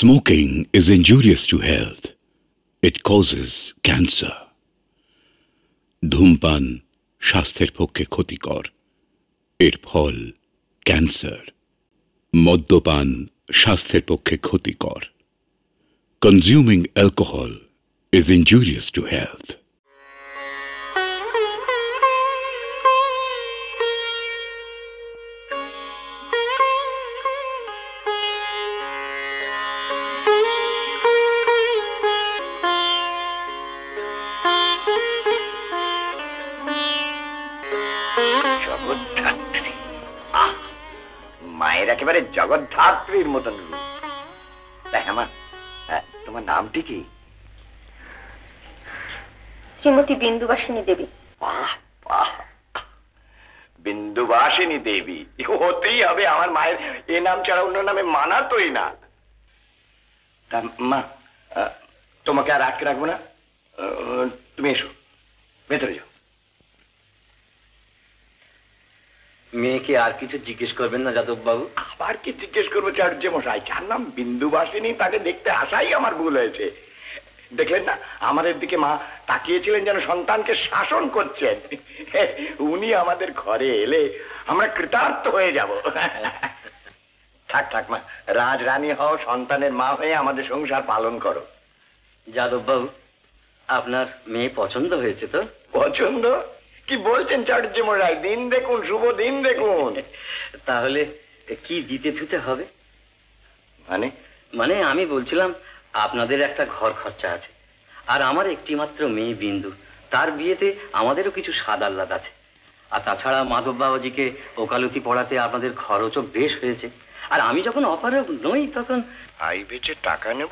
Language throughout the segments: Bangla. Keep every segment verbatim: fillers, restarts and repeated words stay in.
Smoking is injurious to health. It causes cancer. ধূমপান স্বাস্থ্যের পক্ষে ক্ষতিকর। এর ফল ক্যান্সার। মদ্যপান স্বাস্থ্যের পক্ষে ক্ষতিকর। Consuming alcohol is injurious to health. মায়ের একেবারে জগদ্ধাত্রীর মতন রূপ। তাই আমার তোমার নামটি কি? শ্রীমতী বিন্দুবাসিনী দেবী। বাহ বাহ, বিন্দুবাসিনী দেবী হতেই হবে। আমার মায়ের এ নাম ছাড়া অন্য নামে মানাতই না। তা মা, তোমাকে আর আটকে রাখবো না, তুমি এসো, ভেতরে যাও। মেয়েকে আর কিছু জিজ্ঞেস করবেন না যাদব বাবু? আবার কি জিজ্ঞেস করবো চার্য মশাই? যার নাম বিন্দুবাসিনী তাকে দেখতে আসাই আমার ভুল হয়েছে। দেখলেন না আমাদের দিকে মা তাকিয়েছিলেন যেন সন্তানকে শাসন করছেন। উনি আমাদের ঘরে এলে আমরা কৃতার্থ হয়ে যাব। থাক থাক মা, রাজরানী হও, সন্তানের মা হয়ে আমাদের সংসার পালন করো। যাদব বাবু, আপনার মেয়ে পছন্দ হয়েছে তো? পছন্দ? কি বলছেন চাটুর্য মশাই? দিন দেখুন, শুভ দিন দেখুন। তাহলে কি দিতে থুতে হবে? মানে মানে আমি বলছিলাম আপনাদের একটা ঘর খরচা আছে, আর আমার একটি মাত্র মেয়ে বিন্দু, তার বিয়েতে আমাদেরও কিছু স্বাদ আহ্লাদ আছে। আর তাছাড়া মাধব বাবাজিকে ওকালতি পড়াতে আপনাদের খরচও বেশ হয়েছে। আর আমি যখন অপারগ নই তখন আই বেচে টাকা নেব।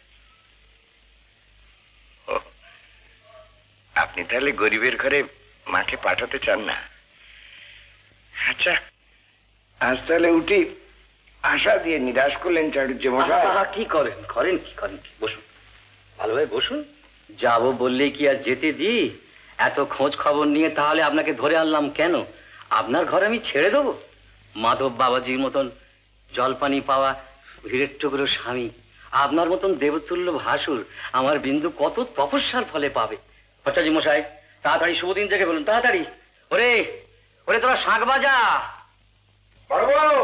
আপনি তাহলে গরিবের ঘরে মাকে পাঠাতে চান না? আচ্ছা, আজ তাহলে উঠি। আশা দিয়ে নিরাশ করলেন চাটুর্য মশাই। কি করেন করেন কি করেন কি বসুন, ভালোভাবে বসুন। যাবো বললেই কি আর যেতে দিই? এত খোঁজ খবর নিয়ে তাহলে আপনাকে ধরে আনলাম কেন? আপনার ঘরে আমি ছেড়ে দেবো? মাধব বাবাজির মতন জলপানি পাওয়া হীরের টুকরো স্বামী, আপনার মতন দেবতুল্য ভাসুর আমার বিন্দু কত তপস্যার ফলে পাবে। ভট্টাচার্য মশাই, তাড়াতাড়ি শুভদিন জেগে বলুন, তাড়াতাড়ি। ওরে ওরে তোরা শাঁখ বাজা। বড় বউ,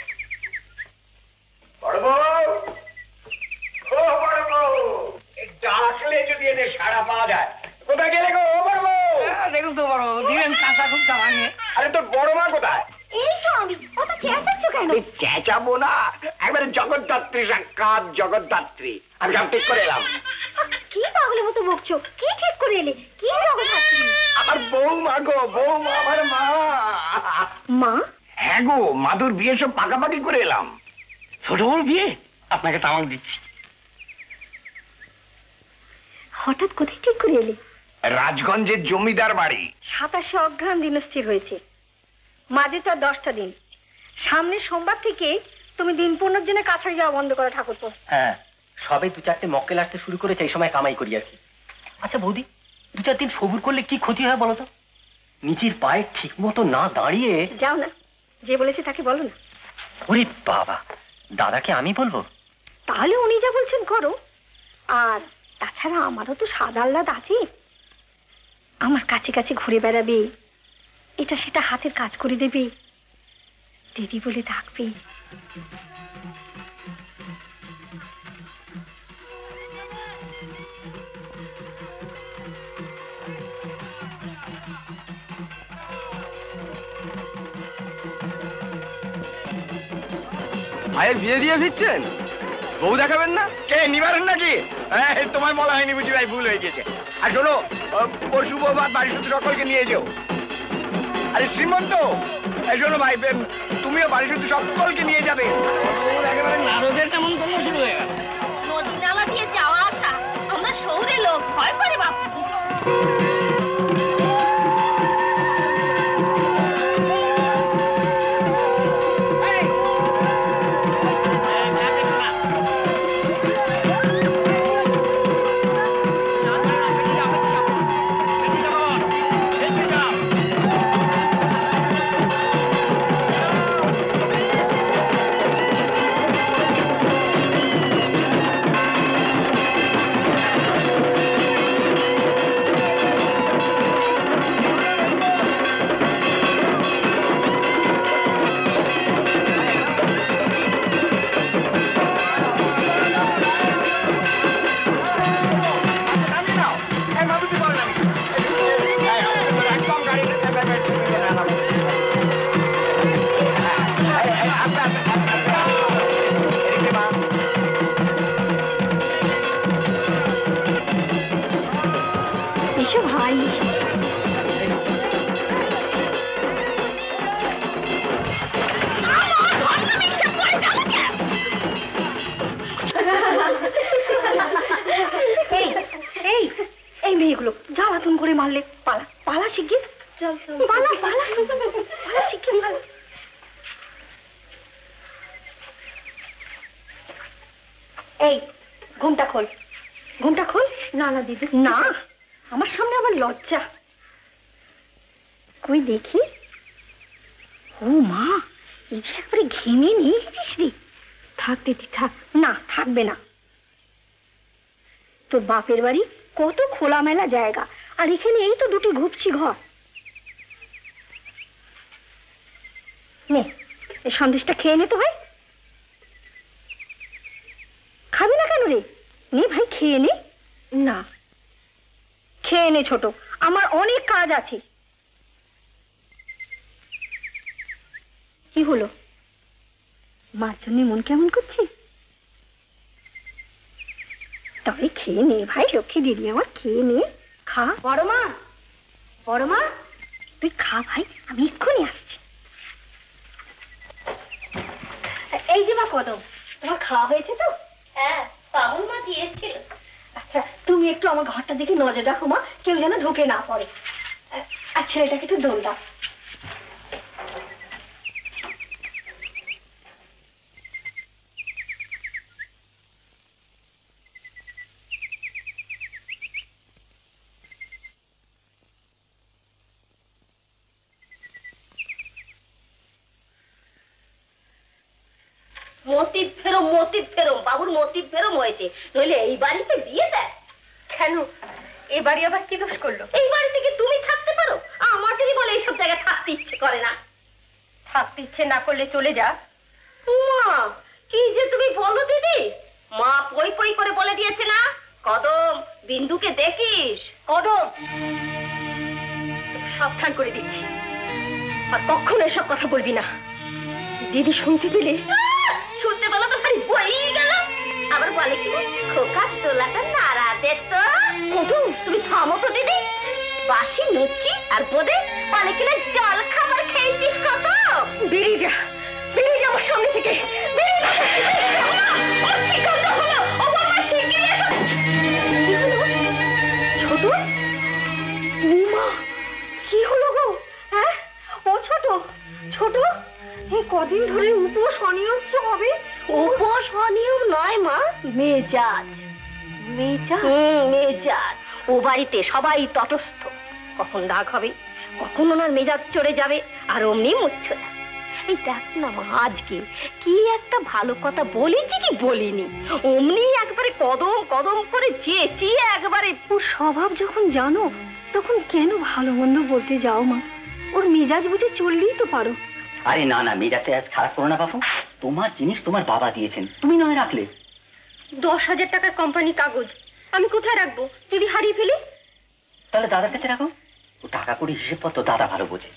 বড় বউ, ও বড় বউ, ডাকলে যদি এদের সাড়া পাওয়া যায়। কোথায় গেলে গো বড় বউ? দেখুন তো বড় বউ, দিবেন কাঁচা খুব ভাঙে। আরে তোর বড় মা কোথায়? এই তো আমি। অত চেঁচাচ্ছ কেন? চেঁচাবো না, একবারে জগদ্ধাত্রী সাক্ষাৎ জগদ্ধাত্রী। আমি সব ঠিক করে এলাম। কি পাগলের মতো বকছো? কি ঠিক করে এলে? কি জগদ্ধাত্রী? আমার বৌমা গো, বৌমা, আমার মা। মা? হ্যাঁ গো, মাদুর বিয়ে সব পাকাপাকি করে এলাম। ছোট বড় বিয়ে? আপনাকে তামাক দিচ্ছি। হঠাৎ কোথায় ঠিক করে এলে? রাজগঞ্জের জমিদার বাড়ি। সাতাশে অঘ্রাণ দিনস্থির হয়েছে, মাঝে তো আর দশটা দিন। সামনে সোমবার থেকে তুমি দিন পূর্ণর জন্য কাছাড়ি যাওয়া বন্ধ করো ঠাকুরপো। হ্যাঁ, সবে দু চারটে মক্কেল আসতে শুরু করেছে, এই সময় কামাই করি আর কি। আচ্ছা বৌদি, দু চার দিন সবুর করলে কি ক্ষতি হয় বলো তো? নিজের পায়ে ঠিক মতো না দাঁড়িয়ে। যাও না, যে বলেছে তাকে বলো না। ওরে বাবা, দাদাকে আমি বলবো? তাহলে উনি যা বলছেন করো। আর তাছাড়া আমারও তো স্বাদ আহ্লাদ আছে। আমার কাছে কাছে ঘুরে বেড়াবে, এটা সেটা হাতের কাজ করে দেবে, দিদি বলে ডাকবে। ভাইয়ের বিয়ে দিয়ে ফিরছেন? বউ দেখাবেন না? কে নিবারেন নাকি? তোমায় বলা হয়নি বুঝি ভাই, ভুল হয়ে গেছে। আর শোনো, পরশু বৌভাত বাড়ি শুধু সকলকে নিয়ে যেও। আরে শ্রীমন্ত, শোনো ভাই, তুমিও বাড়ি শুধু সকলকে নিয়ে যাবে। একেবারে নারদের তেমন কোনো শুরু হয়ে গেল। নদী নালা দিয়ে যাওয়া আসা, আমরা শহরে লোক, ভয় করে বাপু। ভাই। এই এই এই মেয়েগুলো জ্বালাতন করে মারলে পালা পালা শিখিয়ে পালা পালা পালা শিখিয়ে পালা। এই ঘুমটা খোল, ঘুমটা খোল। না না দিদি না, আমার সামনে আবার লজ্জা। কই দেখি। ও মা, এই যে একবারে ঘেমে নিয়েছিস রে। থাক দিদি থাক। না থাকবে না, তোর বাপের বাড়ি কত খোলামেলা জায়গা, আর এখানে এই তো দুটি ঘুপছি ঘর। নে এই সন্দেশটা খেয়ে নে তো ভাই। খাবি না কেন রে? নে ভাই খেয়ে নে। না খেয়ে নে ছোট, আমার অনেক কাজ আছে। কি হলো, মার জন্য মন কেমন করছে? তবে খেয়ে নে ভাই, লক্ষ্মী দিদি আমার, খেয়ে নে। খা বড় মা, বড় মা তুই খা ভাই, আমি এক্ষুনি আসছি। এই যে মা কদম, তোমার খাওয়া হয়েছে তো? হ্যাঁ বাবুর মা দিয়েছিল। আচ্ছা তুমি একটু আমার ঘরটা দিকে নজর রাখো মা, কেউ যেন ঢুকে না পড়ে। আর ছেলেটাকে একটু দোল দাও। মতিব ফেরো মতিব ফেরো, বাবুর মতিব ফেরো হয়েছে, নইলে এই বাড়িতে বিয়ে দেয় কেন? এই বাড়ি আবার কি দোষ করলো? এই বাড়িতে কি তুমি থাকতে পারো? আমার দিদি বলে এইসব জায়গায় থাকতে ইচ্ছে করে না। থাকতে ইচ্ছে না করলে চলে যা। মা কি যে তুমি বলো দিদি, মা পই পই করে বলে দিয়েছে না, কদম বিন্দুকে দেখিস। কদম সাবধান করে দিচ্ছি, আর কখনো এসব কথা বলবি না। দিদি শুনতে পেলে, শুনতে পেলে তো খালি বই গেল। আবার বলে কি খোকার তোলাটা নাড়া দে তো। কদম তুমি থামো তো দিদি, বাসি লুচি আর বোধে বলে কিনা জল খাবার খেয়েছিস। কত বেরিয়ে যা, বেরিয়ে যা আমার সামনে থেকে, বেরিয়ে যা। ছোট মা কি হলো গো? হ্যাঁ ও ছোট, ছোট এই কদিন ধরে উপোস অনিয়ম কি হবে? উপোস অনিয়ম নয় মা, মেজাজ। মেজাজ? হুম মেজাজ। ও বাড়িতে সবাই তটস্থ, কখন রাগ হবে, কখন ওনার মেজাজ চড়ে যাবে, আর অমনি মুচ্ছে না। এই দেখ না মা, আজকে কি একটা ভালো কথা বলেছি কি বলিনি, অমনি একবারে কদম কদম করে চেঁচিয়ে একবারে। ওর স্বভাব যখন জানো তখন কেন ভালো মন্দ বলতে যাও মা? ওর মেজাজ বুঝে চললেই তো পারো। আরে না না, মেজাজটা আজ খারাপ করো না বাবু, তোমার জিনিস তোমার বাবা দিয়েছেন, তুমি নয় রাখলে। দশ হাজার টাকার কোম্পানি কাগজ আমি কোথায় রাখবো যদি হারিয়ে ফেলি? তাহলে দাদার কাছে রাখো, ও টাকা করে হিসেব পত্র দাদা ভালো বোঝে।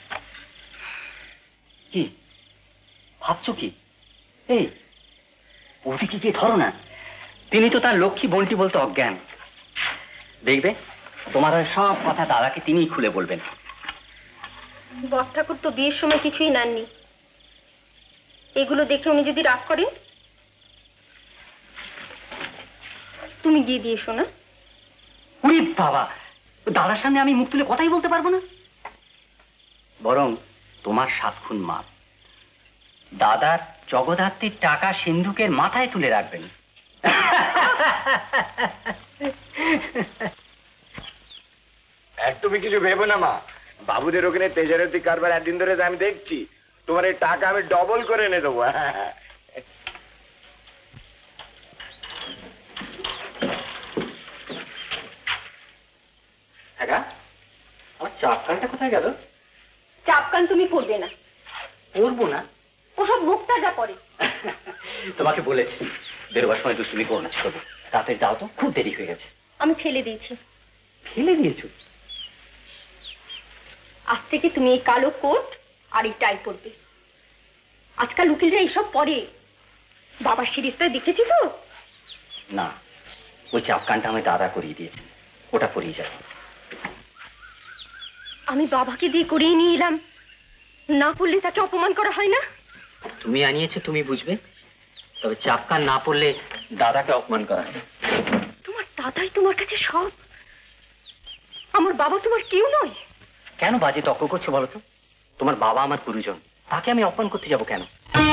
কি ভাবছো কি? এই ওদিকে গিয়ে ধরো না, তিনি তো তার লক্ষ্মী বন্টি বলতে অজ্ঞান। দেখবে তোমার সব কথা দাদাকে তিনিই খুলে বলবেন। বড় ঠাকুর তো বিয়ের সময় কিছুই নেননি, এগুলো দেখে উনি যদি রাগ করেন, তুমি গিয়ে দিয়ে শোনা। উরি বাবা, দাদার সামনে আমি মুখ তুলে কথাই বলতে পারবো না। বরং তোমার সাত খুন মাপ, দাদার জগদ্ধাত্রীর টাকা সিন্ধুকের মাথায় তুলে রাখবেন। আর তুমি কিছু ভেবো না মা, বাবুদের ওখানে তেজারতি কারবার একদিন ধরে আমি দেখছি, তোমার এই টাকা আমি ডবল করে এনে দেবো। আমার চাপকানটা কোথায় গেল? চাপকান তুমি পড়বে না। পড়বো না? ওসব মুখটা যা পড়ে। তোমাকে বলেছি বেরোবার সময় দুষ্টুমি করো না, ছোট রাতে যাও তো, খুব দেরি হয়ে গেছে। আমি ফেলে দিয়েছি। ফেলে দিয়েছো? আজ থেকে তুমি এই কালো কোট আর এই টাই পরবে। আজকাল উকিলরা এইসব পরে, বাবার সিরিজটা দেখেছি তো। না, ওই চাপকানটা আমি দাদা করিয়ে দিয়েছি, ওটা পরিয়ে যাবে। আমি বাবাকে দিয়ে করিয়ে নিয়ে এলাম, না পড়লে তাকে অপমান করা হয় না? তুমি আনিয়েছো, তুমি বুঝবে। তবে চাপকান না পড়লে দাদাকে অপমান করা হয়। তোমার দাদাই তোমার কাছে সব, আমার বাবা তোমার কেউ নয়। কেন বাজে তর্ক করছো বলো তো? তোমার বাবা আমার গুরুজন, তাকে আমি অপমান করতে যাব কেন?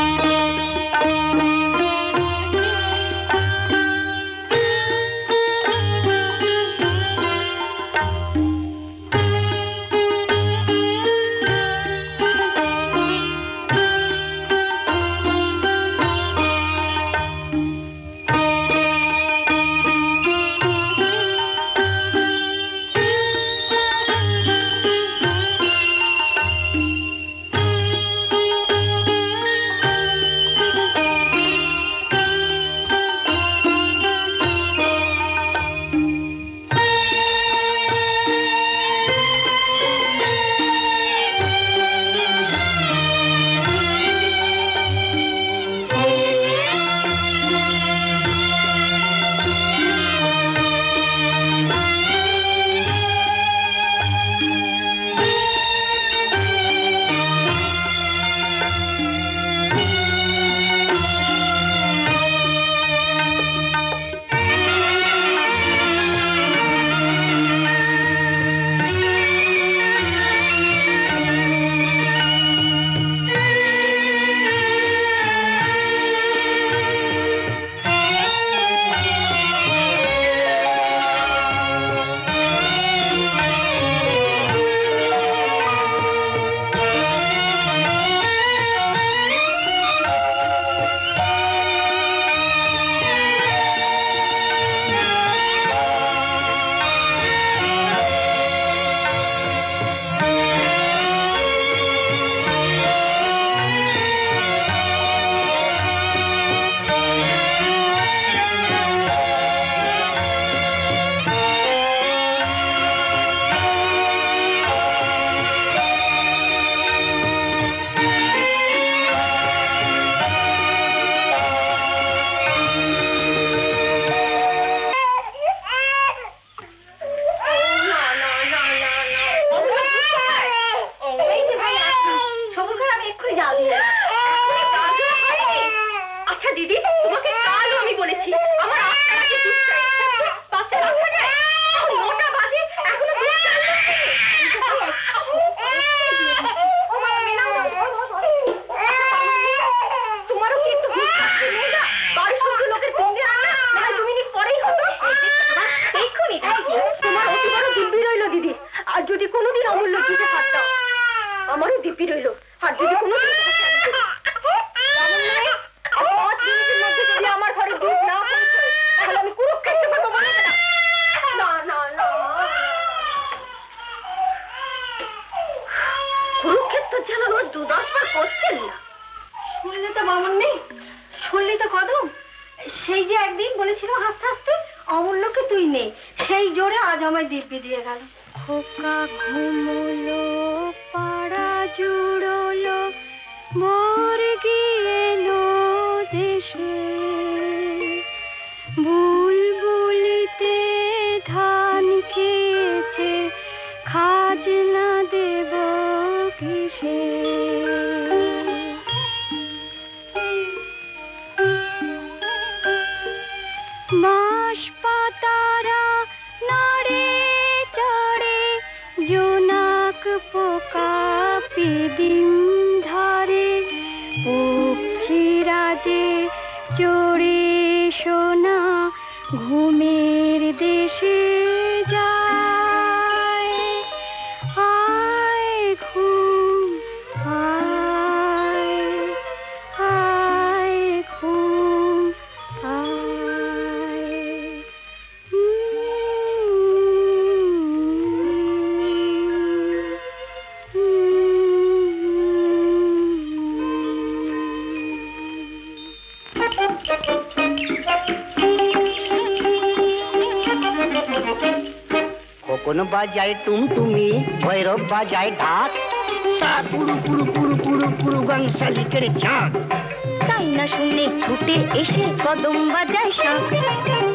বাজায় টুমটুমি, ভৈরব বাজায় ঢাক, তার পুরু পুরু পুরু পুরু পুরু গান শালিকের ঝাঁক। তাই না শুনে ছুটে এসে কদম বাজায় শাঁখ।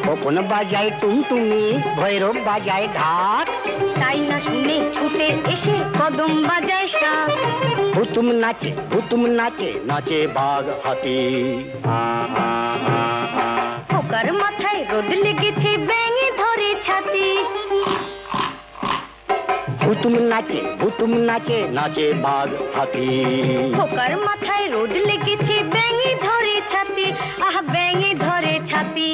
খোকন বাজায় টুনটুনি, ভৈরব বাজায় ঢাক। তাই না শুনে ছুটে এসে কদম বাজায় শাক। হুতুম নাচে হুতুম নাচে, নাচে বাঘ হাতি। খোকার মাথায় রোদ লেগেছে, ব্যাঙে ধরে ছাতি। হুতুম নাচে হুতুম নাচে, নাচে বাঘ হাতি। খোকার মাথায় রোদ লেগেছে, ব্যাঙে ধরে ছাতি। আহ ব্যাঙে ধরে ছাতি।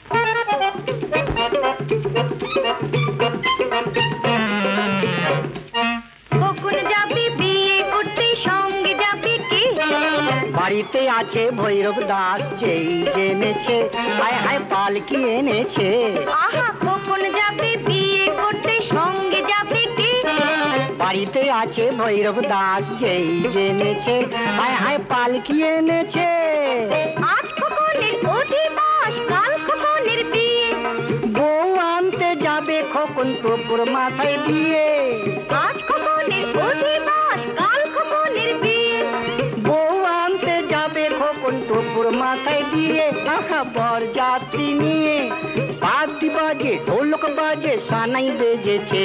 কখন যাবি বিয়ে করতে, সঙ্গে যাবি কে? বাড়িতে আছে ভৈরব দাস, যেই জেনেছে হায় হায় পালকি এনেছে। আহা কখন যাবি বিয়ে করতে, সঙ্গে যাবি কে? বাড়িতে আছে ভৈরব দাস, যেই জেনেছে হায় হায় পালকি এনেছে। আজ খোকনের অধিবাস, কাল খোকনের বিয়ে। বউ আনতে যাবে খোকন টুকুর মাথায় দিয়ে। আজ খোকনের অধিবাস, কাল খোকনের বিয়ে। বউ আনতে যাবে খোকন টুকুর মাথায় দিয়ে। আহা বর যাত্রী নিয়ে বাদ্যি বাজে, ঢোলক বাজে, সানাই বেজেছে।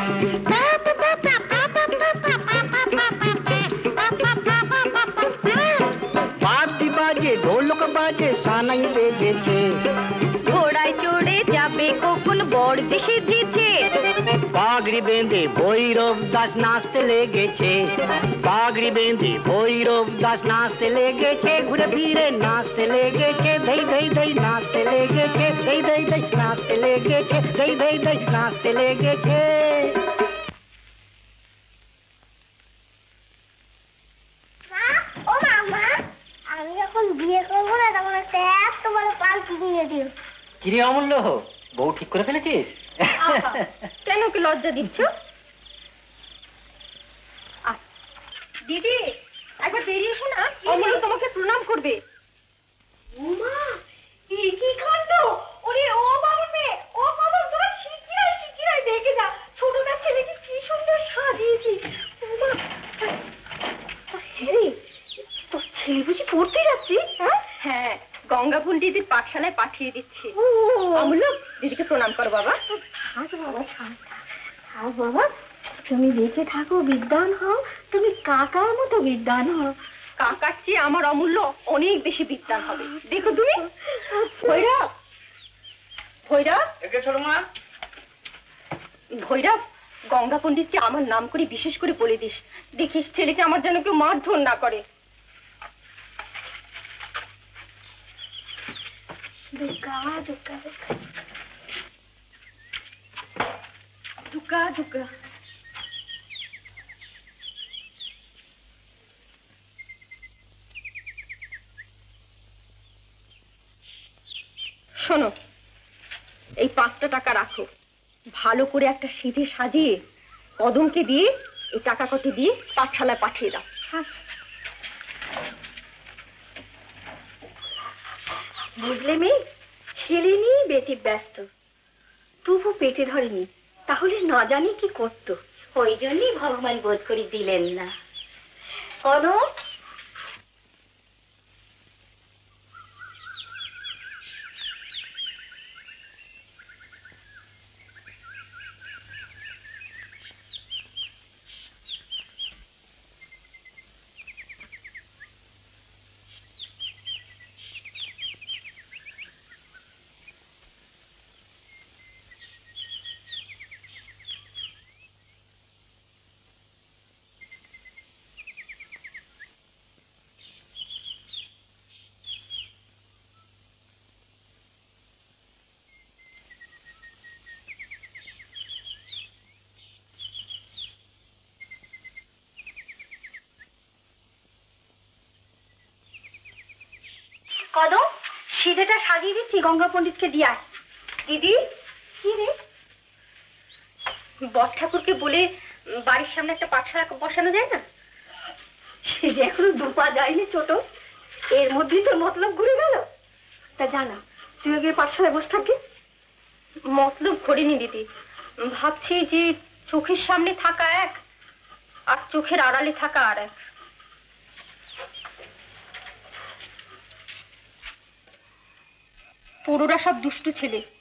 বাদ্যি বাজে, ঢোলক বাজে, সানাই বেজেছে। ঘোড়ায় চড়ে যাবে কখন বর যে সেজেছে। পাগড়ি বেঁধে ভৈরব দাস নাচতে লেগেছে। পাগড়ি বেঁধে ভৈরব দাস নাচতে লেগেছে। ঘুরে ফিরে নাচতে লেগেছে। ধৈ ধৈ ধৈ নাচতে লেগেছে। ধৈ ধৈ ধৈ নাচতে লেগেছে। ধৈ ধৈ ধৈ নাচতে লেগেছে। ও মামা, আমি যখন বিয়ে করবো না তখন একটা এত বড় পালকি কিনে দিও। কিরে অমূল্য, বউ ঠিক করে ফেলেছিস? কেন কি লজ্জা দিচ্ছ? দিদি একবার বেরিয়ে এসো না, অমূল্য তোমাকে প্রণাম করবে। ওমা, এই কি কাণ্ড! ওরে ও বাবা মেয়ে, ও বাবা তোরা শিগগিরই শিগগিরই দেখে যা, ছোটটার ছেলেকে কি সুন্দর সাজিয়েছি। ওমা, হ্যাঁ তোর ছেলে বুঝি পড়তে যাচ্ছি? হ্যাঁ হ্যাঁ, গঙ্গা পণ্ডিতের পাঠশালায় পাঠিয়ে দিচ্ছি। অমূল্য দিদিকে প্রণাম করো বাবা। থাক বাবা, থাক থাক বাবা, তুমি বেঁচে থাকো, বিদ্বান হও, তুমি কাকার মতো বিদ্বান হও। কাকার চেয়ে আমার অমূল্য অনেক বেশি বিদ্বান হবে, দেখো তুমি। ভৈরব, ভৈরব, ভৈরব, গঙ্গা পণ্ডিতকে আমার নাম করে বিশেষ করে বলে দিস, দেখিস ছেলেকে আমার যেন কেউ মারধর না করে। দুর্গা দুর্গা দুর্গা দুর্গা। শোনো, এই পাঁচটা টাকা রাখো, ভালো করে একটা সিঁথি সাজিয়ে কদমকে দিয়ে এই টাকা কটি দিয়ে পাঠশালায় পাঠিয়ে দাও। বুঝলে মেয়ে, ছেলে নিয়ে বেটি ব্যস্ত, তবু পেটে ধরেনি, তাহলে না জানি কি করতো। ওই জন্যই ভগবান বোধ করে দিলেন না। কদম, কদম, সিঁথিটা সাজিয়ে দিচ্ছি, গঙ্গা পণ্ডিতকে দিয়ে আয়। দিদি, কি রে? বর ঠাকুরকে বলে বাড়ির সামনে একটা পাঠশালা বসানো যায় না? সে যে এখনো দুপা যায়নি ছোট, এর মধ্যেই তোর মতলব ঘুরে গেল। তা জানা, তুই গিয়ে পাঠশালায় বসে থাকি। মতলব ঘোরেনি দিদি, ভাবছি যে চোখের সামনে থাকা এক আর চোখের আড়ালে থাকা আর এক। পুরোরা সব দুষ্টু ছেলে,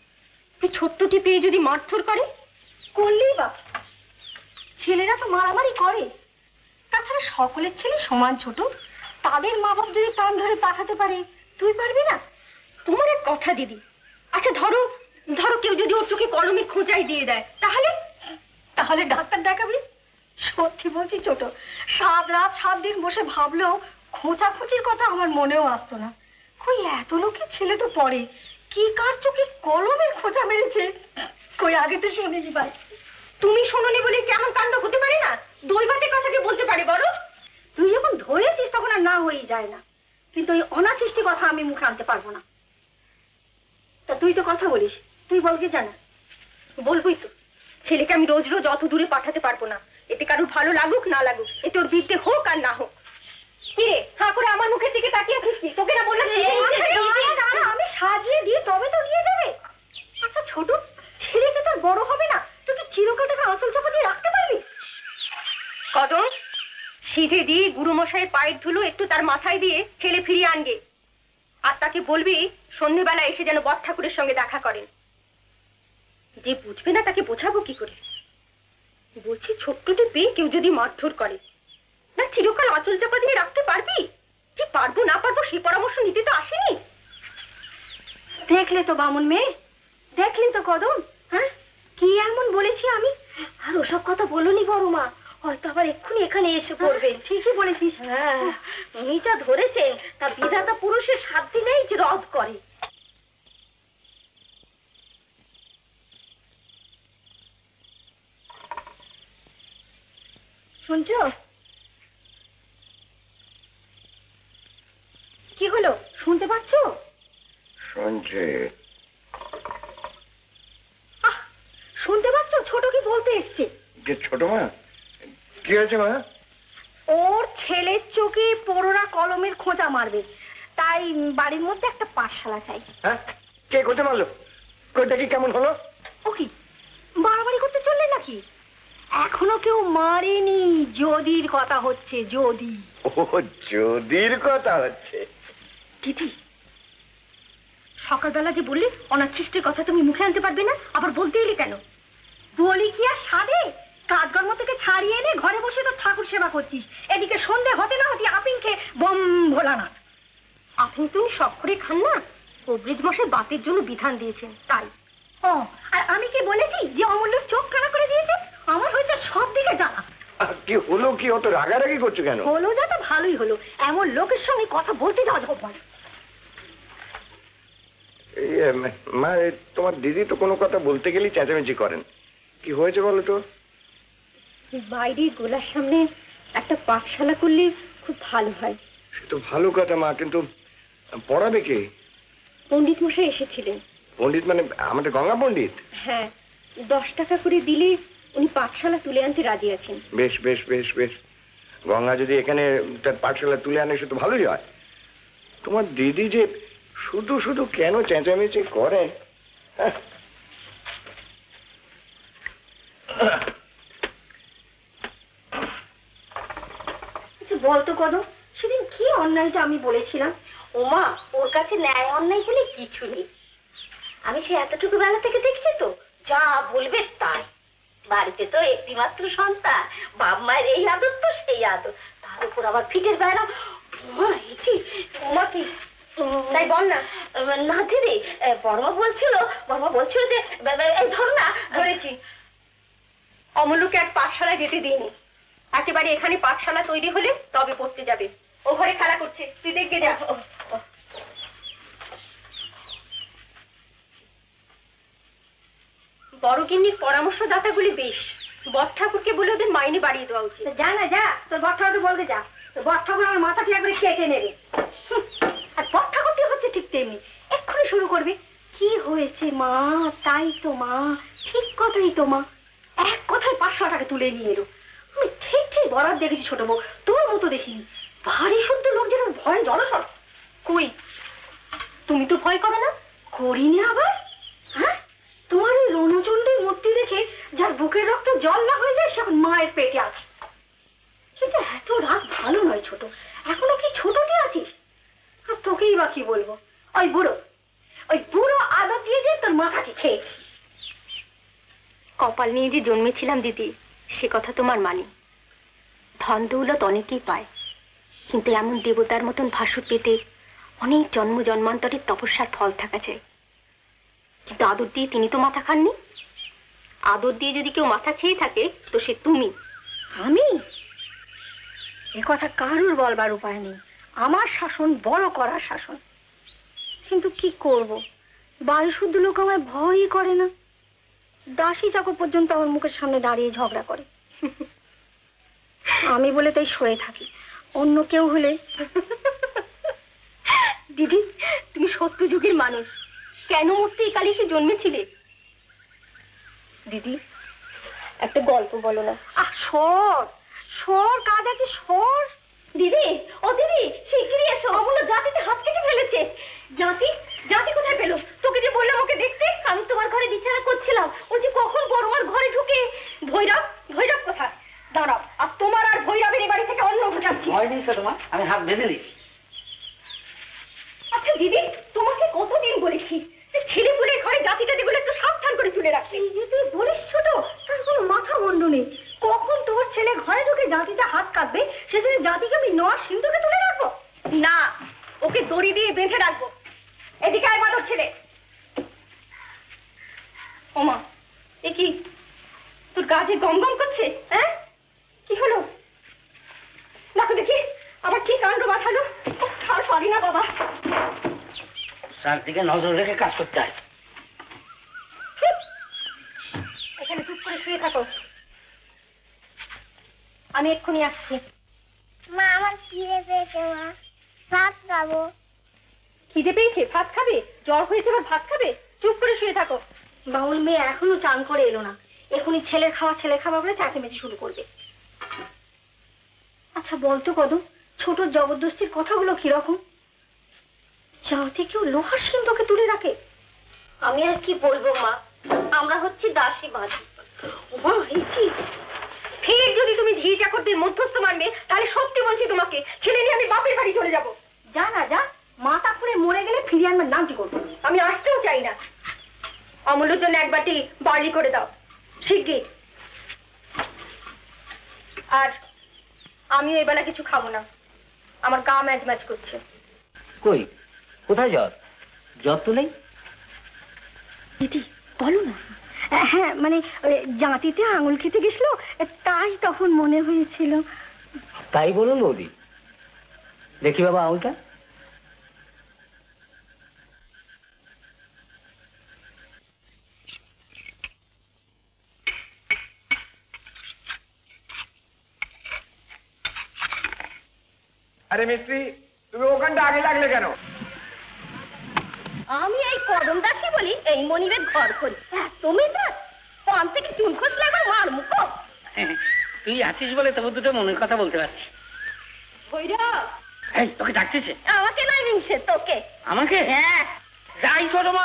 এই ছোট্টটি পেয়ে যদি মারধর করে, করলেই বা ছেলেরা তো মারামারি করে। তাছাড়া সকলের ছেলে সমান ছোট, তাদের মা বাপ যদি প্রাণ ধরে পাঠাতে পারে, তুই পারবি না? তোমার এক কথা দিদি। আচ্ছা ধরো ধরো কেউ যদি ওর চোখে কলমের খোঁচাই দিয়ে দেয়, তাহলে তাহলে ডাক্তার দেখাবি? সত্যি বলছি ছোট, সাত রাত সাত দিন বসে ভাবলেও খোঁচাখুচির কথা আমার মনেও আসতো না। কই এত লোকের ছেলে তো পড়ে, কি কার চোখে কলমের খোঁচা মেরেছে কই আগে তো শুনিনি ভাই। তুমি শোনোনি বলে কেমন কাণ্ড হতে পারে না? দৈবাতে কথাকে বলতে পারে বড়। তুই যখন ধরেছিস তখন আর না হয়ে যায় না, কিন্তু ওই অনাসৃষ্টি কথা আমি মুখে আনতে পারবো না। তা তুই তো কথা বলিস, তুই বলকে জানা। বলবই তো, ছেলেকে আমি রোজ রোজ অত দূরে পাঠাতে পারবো না। এতে কারোর ভালো লাগুক না লাগুক, এতে ওর বিদ্যে হোক আর না হোক। কিরে হাঁ করে আমার মুখের দিকে তাকিয়ে আছিস? তোকে না বললাম আমি সাজিয়ে দিয়ে তবে তো নিয়ে যাবে। আচ্ছা ছোট, ছেলেকে তোর বড় হবে না, তুই কি চিরকালটাকে আঁচল চাপা দিয়ে রাখতে পারবি? কদম, সিধে দিয়ে গুরু মশাইয়ের পায়ের ধুলো একটু তার মাথায় দিয়ে ছেলে ফিরিয়ে আনবে। আর তাকে বলবি সন্ধ্যেবেলা এসে যেন বট ঠাকুরের সঙ্গে দেখা করেন। যে বুঝবে না তাকে বোঝাবো কি করে? বলছি ছোট্টটি পেয়ে কেউ যদি মারধর করে, না চিরকাল আঁচল চাপা দিয়ে রাখতে পারবি? কি পারবো না পারবো সে পরামর্শ নিতে তো আসেনি। দেখলে তো বামুন মেয়ে, দেখলি তো কদম, হ্যাঁ কি এমন বলেছি আমি? আর ওসব কথা বলনি বড় মা, হয়তো আবার এক্ষুনি এখানে এসে পড়বে। ঠিকই বলেছিস। হ্যাঁ উনি যা ধরেছেন তা বিধাতা পুরুষের সাধ্য নেই যে রদ করে। শুনছো? কি হলো, শুনতে পাচ্ছ? শুনছে। শুনতে পাচ্ছ? ছোট কি বলতে এসছে? যে ছোট মা, কি হয়েছে মা? ওর ছেলের চোখে পড়োরা কলমের খোঁচা মারবে, তাই বাড়ির মধ্যে একটা পাঠশালা চাই। হ্যাঁ, কে কোথায় মারলো? কোথা কি কেমন হলো? ও কি বাড়াবাড়ি করতে চললে নাকি? এখনো কেউ মারেনি, যদির কথা হচ্ছে। যদি ও যদির কথা হচ্ছে। দিদি, সকালবেলা যে বললি অনাথিষ্টের কথা তুমি মুখে আনতে পারবে না, আবার বলতে এলে কেন? বলি কি আর সাধে? কাজকর্ম থেকে ছাড়িয়ে এনে ঘরে বসে তো ঠাকুর সেবা করছিস, এদিকে সন্ধে হতে না হতে আপিং খেয়ে বম ভোলানাথ। আপিং তুমি সব করে খান না, কবরেজ মশাই বাতের জন্য বিধান দিয়েছেন তাই। ও আর আমি কি বলেছি যে অমূল্য চোখ কানা করে দিয়েছে? আমার হয়তো সব দিকে জানা। কি হলো কি? অত রাগারাগি করছো কেন? হলো যা তো ভালোই হলো, এমন লোকের সঙ্গে কথা বলতে যাওয়া যাবো বলে। মা, তোমার দিদি তো কোনো কথা বলতে গেলেই চেঁচামেচি করেন। কি হয়েছে বলো তো? বাইরে গোলার সামনে একটা পাঠশালা করলে খুব ভালো হয়। সে তো ভালো কথা মা, কিন্তু পড়াবে কে? পণ্ডিত মশাই এসেছিলেন। পণ্ডিত মানে আমাদের গঙ্গা পণ্ডিত? হ্যাঁ, দশ টাকা করে দিলে উনি পাঠশালা তুলে আনতে রাজি আছেন। বেশ বেশ বেশ বেশ, গঙ্গা যদি এখানে তার পাঠশালা তুলে আনে সে তো ভালোই হয়। তোমার দিদি যে শুধু শুধু কেন চেঁচামেচি করে? বলতো কত সেদিন কি অন্যায়টা আমি বলেছিলাম? ওমা, ওর কাছে ন্যায় অন্যায় বলে কিছু নেই। আমি সে এতটুকু বেলা থেকে দেখছি তো, যা বলবে তাই। বাড়িতে তো একটি মাত্র সন্তান, বাপ মায়ের এই আদর তো সেই আদর, তার উপর আবার ফিটের বেড়া। ওমা কি তাই বল না? না দিদি, বড়মা বলছিল বড়মা বলছিল যে ধরো না। ধরেছি। অমূল্যকে এক পাঠশালায় যেতে দিইনি, একেবারে এখানে পাঠশালা তৈরি হলে তবে পড়তে যাবে। ও ঘরে খেলা করছে, তুই দেখে যা। বড় গিন্নির পরামর্শদাতাগুলি বেশ, বট ঠাকুরকে বলে ওদের মাইনে বাড়িয়ে দেওয়া উচিত। যা না যা, তোর বট ঠাকুর বলতে যা। তোর বট ঠাকুর আমার মাথা ঠিক করে কেটে নেবে। আর বট ঠাকুরটি হচ্ছে ঠিক তেমনি, এক্ষুনি শুরু করবে। কি হয়েছে মা? তাই তো মা, ঠিক কথাই তো মা। এক কথায় পাঁচশো টাকা তুলে নিয়ে এলো। আমি ঠিক ঠিক বরাদ দেখেছি ছোট বউ, তোর মতো দেখিনি। ভারী শুদ্ধ লোক যেন ভয় জড়সড়। কই তুমি তো ভয় করো না? করিনি আবার। হ্যাঁ, তোমার ওই রণচণ্ডীর মূর্তি দেখে যার বুকের রক্ত জল না হয়ে যায় সে এখন মায়ের পেটে আছে। কিন্তু এত রাত ভালো নয় ছোট, এখনো কি ছোটটি আছিস? আর তোকেই বা কি বলবো, ওই বুড়ো ওই বুড়ো আদর দিয়ে যে তোর মাথাটি খেয়েছি। কপাল নিয়ে যে জন্মেছিলাম দিদি, সে কথা তোমার মানি। ধন দৌলত অনেকেই পায়, কিন্তু এমন দেবতার মতন ভাসুর পেতে অনেক জন্ম জন্মান্তরের তপস্যার ফল থাকা চাই। কিন্তু আদর দিয়ে তিনি তো মাথা খাননি। আদর দিয়ে যদি কেউ মাথা খেয়ে থাকে তো সে তুমি। আমি? এ কথা কারুর বলবার উপায় নেই। আমার শাসন বড় করার শাসন। কিন্তু কি করব, বাড়ি শুদ্ধ লোক আমায় ভয়ই করে না। দাসী চাকর পর্যন্ত আমার মুখের সামনে দাঁড়িয়ে ঝগড়া করে। আমি বলে তাই সয়ে থাকি, অন্য কেউ হলে। দিদি, তুমি সত্য যুগের মানুষ, কেন মূর্তি কালী সে জন্মেছিলে? দিদি, একটা গল্প বলো না। আহ, সর সর, কাজ আছে, সর। দিদি, ও দিদি, শিগগিরই এসো, অমূল্য জাতিতে হাত কেটে ফেলেছে। জাতি? জাতি কোথায় পেলো? তোকে যে বললাম ওকে দেখতে, আমি তোমার ঘরে বিছানা করছিলাম, ও যে কখন বড়মার ঘরে ঢুকে। ভৈরব, ভৈরব কোথায়? দাঁড়াও, আর তোমার আর ভৈরবের এই বাড়ি থেকে অন্য বোঝাচ্ছি। আমি হাত বেঁধে দিচ্ছি। আচ্ছা দিদি, তোমাকে কতদিন বলেছি ছেলে পুলে ঘরে জাতিটা যেগুলো একটু সাবধান করে তুলে রাখতে। এই যে তুই বলিস ছোট, তার কোনো মাথা মুন্ডু নেই। কখন তোর ছেলে ঘরে ঢুকে জাতিতে হাত কাটবে, সেজন্য জাতিকে আমি নয়া সিন্ধুকে তুলে রাখবো? না, ওকে দড়ি দিয়ে বেঁধে রাখবো। এদিকে আয় বাদর ছেলে। ওমা, এ কি তোর গাছে গম গম করছে? হ্যাঁ, কি হলো? দেখো দেখি আবার কি কাণ্ড বাঁধালো। আর পারি না বাবা, চারদিকে নজর রেখে কাজ করতে হয়। এখানে চুপ করে শুয়ে থাকো, আমি এক্ষুনি আসছি। মা, আমার খিদে পেয়েছে, মা, ভাত খাবো। খিদে পেয়েছে? ভাত খাবে? জ্বর হয়েছে আবার ভাত খাবে? চুপ করে শুয়ে থাকো। বাউল মেয়ে এখনো চান করে এলো না, এখনই ছেলের খাওয়া ছেলের খাওয়া বলে চেঁচামেচি শুরু করবে। আচ্ছা বলতো কদম, ছোট জবরদস্তির কথাগুলো কিরকম? যাতে কেউ লোহার সিন্ধুকে তুলে রাখে। আমি আর কি বলবো মা, আমরা হচ্ছি দাসী বাঁধি। ওমা, এই কি? ফের যদি তুমি ঝি চাকরদের মধ্যস্থ মানবে, তাহলে সত্যি বলছি তোমাকে ছেলে নিয়ে আমি বাপের বাড়ি চলে যাব। যা না যা, মাথা খুঁড়ে মরে গেলে ফিরিয়ে আনবার নাম কি করবো? আমি আসতেও চাই না। অমূল্যর জন্য এক বাটি বার্লি করে দাও শিগগির। আর আমি এই বেলা কিছু খাবো না, আমার গা ম্যাচ ম্যাচ করছে। কই, কোথায় জ্বর? জ্বর তো নেই। দিদি বলো না। হ্যাঁ, মানে জাতিতে আঙুল খেতে গেছিল, তাই তখন মনে হয়েছিল। তাই বলুন বৌদি, দেখি বাবা আঙুলটা। আরে মিস্ত্রি, তুমি ওখানটা আগে লাগলে কেন? আমি এই কদম দাসী বলি, এই মনিবের ঘর করি। তুমি তো পান থেকে চুন খসলে একবার মার মুখ। তুই আছিস বলে তবু দুটো মনের কথা বলতে পারছি। ভৈরব, এই তোকে ডাকতেছে। আমাকে নয় মিংসে, তোকে। আমাকে? হ্যাঁ। যাই ছোট মা।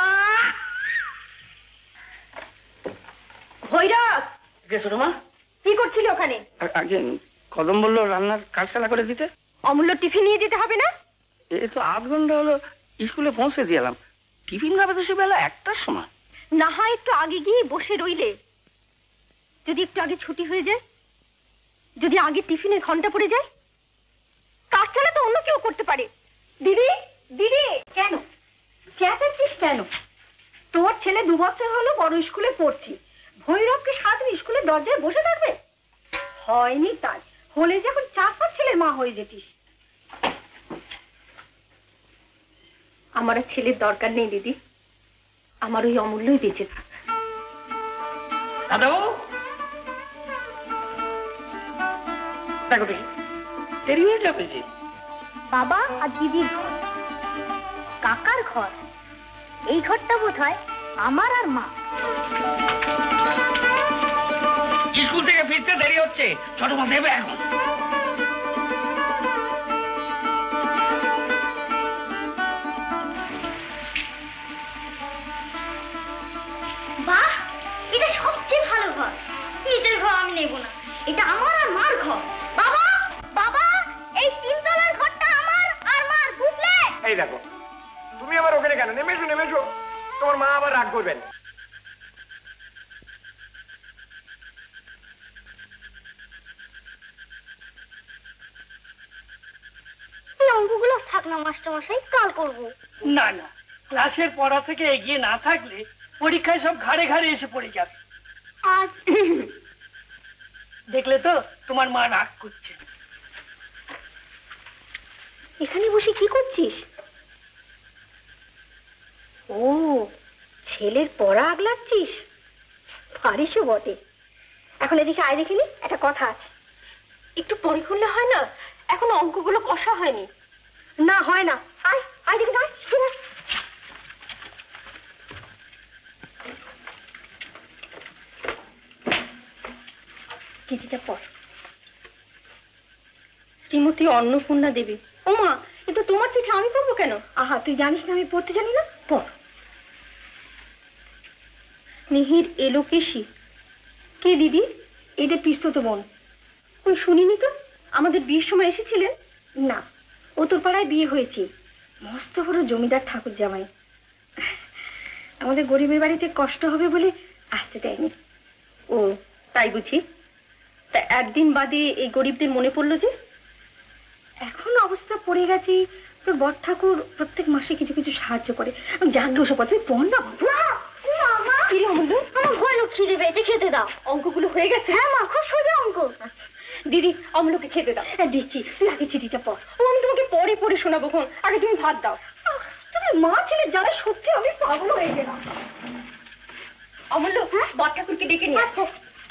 ভৈরব, ছোট মা কি করছিলি ওখানে? আগে কদম বললো রান্নার কাজশালা করে দিতে। অমূল্য টিফিন নিয়ে যেতে হবে না? এই তো আধ ঘন্টা হলো স্কুলে পৌঁছে দিলাম, টিফিন খাবে তো সে বেলা একটার সময়। না হয় একটু আগে গিয়ে বসে রইলে, যদি একটু আগে ছুটি হয়ে যায়, যদি আগে টিফিনের ঘন্টা পড়ে যায়, কাজ চালা তো অন্য কেউ করতে পারে। দিদি, দিদি। কেন চেঁচাচ্ছিস কেন? তোর ছেলে দু বছর হলো বড় স্কুলে পড়ছি, ভৈরবকে সারাদিন স্কুলের দরজায় বসে থাকবে? হয়নি তাই, হলে যখন চার পাঁচ ছেলের মা হয়ে যেতিস। আমার আর ছেলের দরকার নেই দিদি, আমার ওই অমূল্যই বেঁচে থাক। দাদাবাবু, দেখো দেখি দেরি হয়ে যাবে যে। বাবা আর দিদির ঘর, কাকার ঘর, এই ঘরটা বোধ হয় আমার আর মা। স্কুল থেকে ফিরতে দেরি হচ্ছে, ছোট মা দেবে এখন। বাহ, এটা সবচেয়ে ভালো ঘর। নিজের ঘর আমি নেব না, এটা আমার আর মার ঘর। বাবা, বাবা, এই তিনতলার ঘরটা আমার আর মার, বুঝলে? এই দেখো, তুমি আবার ওখানে কেন? নেমেছো নেমেছো, তোমার মা আবার রাগ করবেন। না মাস্টারমশাই, কাল করব। না না, ক্লাসের পড়া থেকে এগিয়ে না থাকলে পরীক্ষায় সব ঘাড়ে ঘাড়ে এসে পড়ে যাবে। আজ দেখলে তো তোমার মা রাগ করছে। এখানে বসে কি করছিস? ও, ছেলের পড়া আগলাচ্ছিস? পারিসও বটে। এখন এদিকে আয়, দেখিনি একটা কথা আছে। একটু পরে খুললে হয় না? এখন অঙ্কগুলো কষা হয়নি। না হয় না, আয় আয় দেখি, আয় ফিরে আয়। চিঠিটা পড়। শ্রীমতী অন্নপূর্ণা দেবী। ও মা, এটা তোমার চিঠি, আমি পড়বো কেন? আহা, তুই জানিস না আমি পড়তে জানি না? পড়। স্নেহের এলোকেশী। কে দিদি? এদের পিস্তত বোন। ওই শুনিনি তো, আমাদের বিয়ের সময় এসেছিলেন? না, ও তোর পাড়ায় বিয়ে হয়েছে, মস্ত বড় জমিদার ঠাকুর জামাই। আমাদের গরিবের বাড়িতে কষ্ট হবে বলে আসতে দেয়নি। ও তাই বুঝি? তা একদিন বাদে এই গরিবদের মনে পড়লো যে? এখন অবস্থা পড়ে গেছে, তোর বর ঠাকুর প্রত্যেক মাসে কিছু কিছু সাহায্য করে। জানলে ওসব কথা পড় না। আমার ভয় খিদে পেয়েছে, খেতে দাও। অঙ্কগুলো হয়ে গেছে? হ্যাঁ মা, খুব সোজা অঙ্ক। দিদি, অমলোকে খেতে দাও। হ্যাঁ দিচ্ছি, তুই আগে চিঠিটা পড়। ও, আমি তোমাকে পরে পড়ে শোনাবো। কোন আগে তুমি ভাত দাও। তুমি মা ছেলে যারা, সত্যি আমি পাগল হয়ে গেলাম। অমূল্য, হ্যাঁ, বর ঠাকুরকে ডেকে নিয়ে আসো।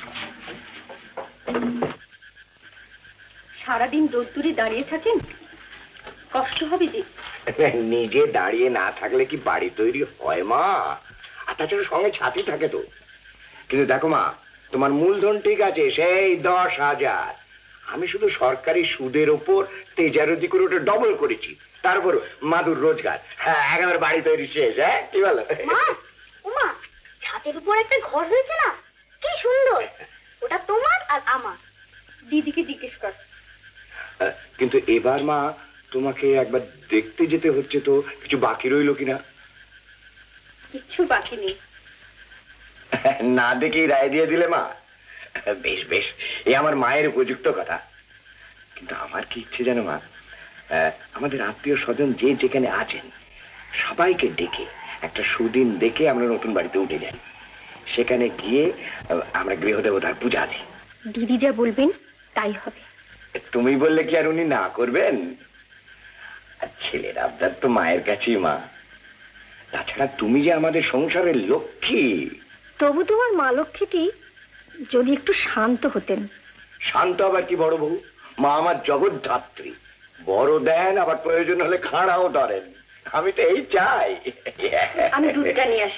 সারাদিন রোদ্দুরে দাঁড়িয়ে থাকেন, কষ্ট হবে যে। নিজে দাঁড়িয়ে না থাকলে কি বাড়ি তৈরি হয় মা? আর তাছাড়া সঙ্গে ছাতি থাকে তো। কিন্তু দেখো মা, তোমার মূলধন ঠিক আছে, সেই দশ হাজার আমি শুধু সরকারি সুদের ওপর তেজারতি করে ওটা ডবল করেছি, তারপর মাদুর রোজগার। হ্যাঁ, একেবারে বাড়ি তৈরি শেষ। হ্যাঁ, কি বলো? মা, উমা, ছাদের উপর একটা ঘর হয়েছে না, কি সুন্দর। ওটা তোমার আর আমার। দিদিকে জিজ্ঞেস কর। কিন্তু এবার মা, তোমাকে একবার দেখতে যেতে হচ্ছে, তো কিছু বাকি রইল কিনা? কিচ্ছু বাকি নেই। না দেখেই রায় দিয়ে দিলে মা? বেশ বেশ, এ আমার মায়ের উপযুক্ত কথা। কিন্তু আমার কি ইচ্ছে জানো মা, আমাদের আত্মীয় স্বজন যে যেখানে আছেন সবাইকে ডেকে একটা সুদিন দেখে আমরা নতুন বাড়িতে উঠে যাই। সেখানে গিয়ে আমরা গৃহদেবতার পূজা দিই। দিদি যা বলবেন তাই হবে। তুমি বললে কি আর উনি না করবেন? আর ছেলের আবদার তো মায়ের কাছেই মা। তাছাড়া তুমি যে আমাদের সংসারের লক্ষ্মী। তবু তোমার মা লক্ষ্মীটি যদি একটু শান্ত হতেন। শান্ত আবার কি বড় বউ? মা আমার জগৎধাত্রী, বড় দেন, আবার প্রয়োজন হলে খাড়াও ধরেন। আমি তো এই চাই। আমি দুধটা নিয়ে আসি।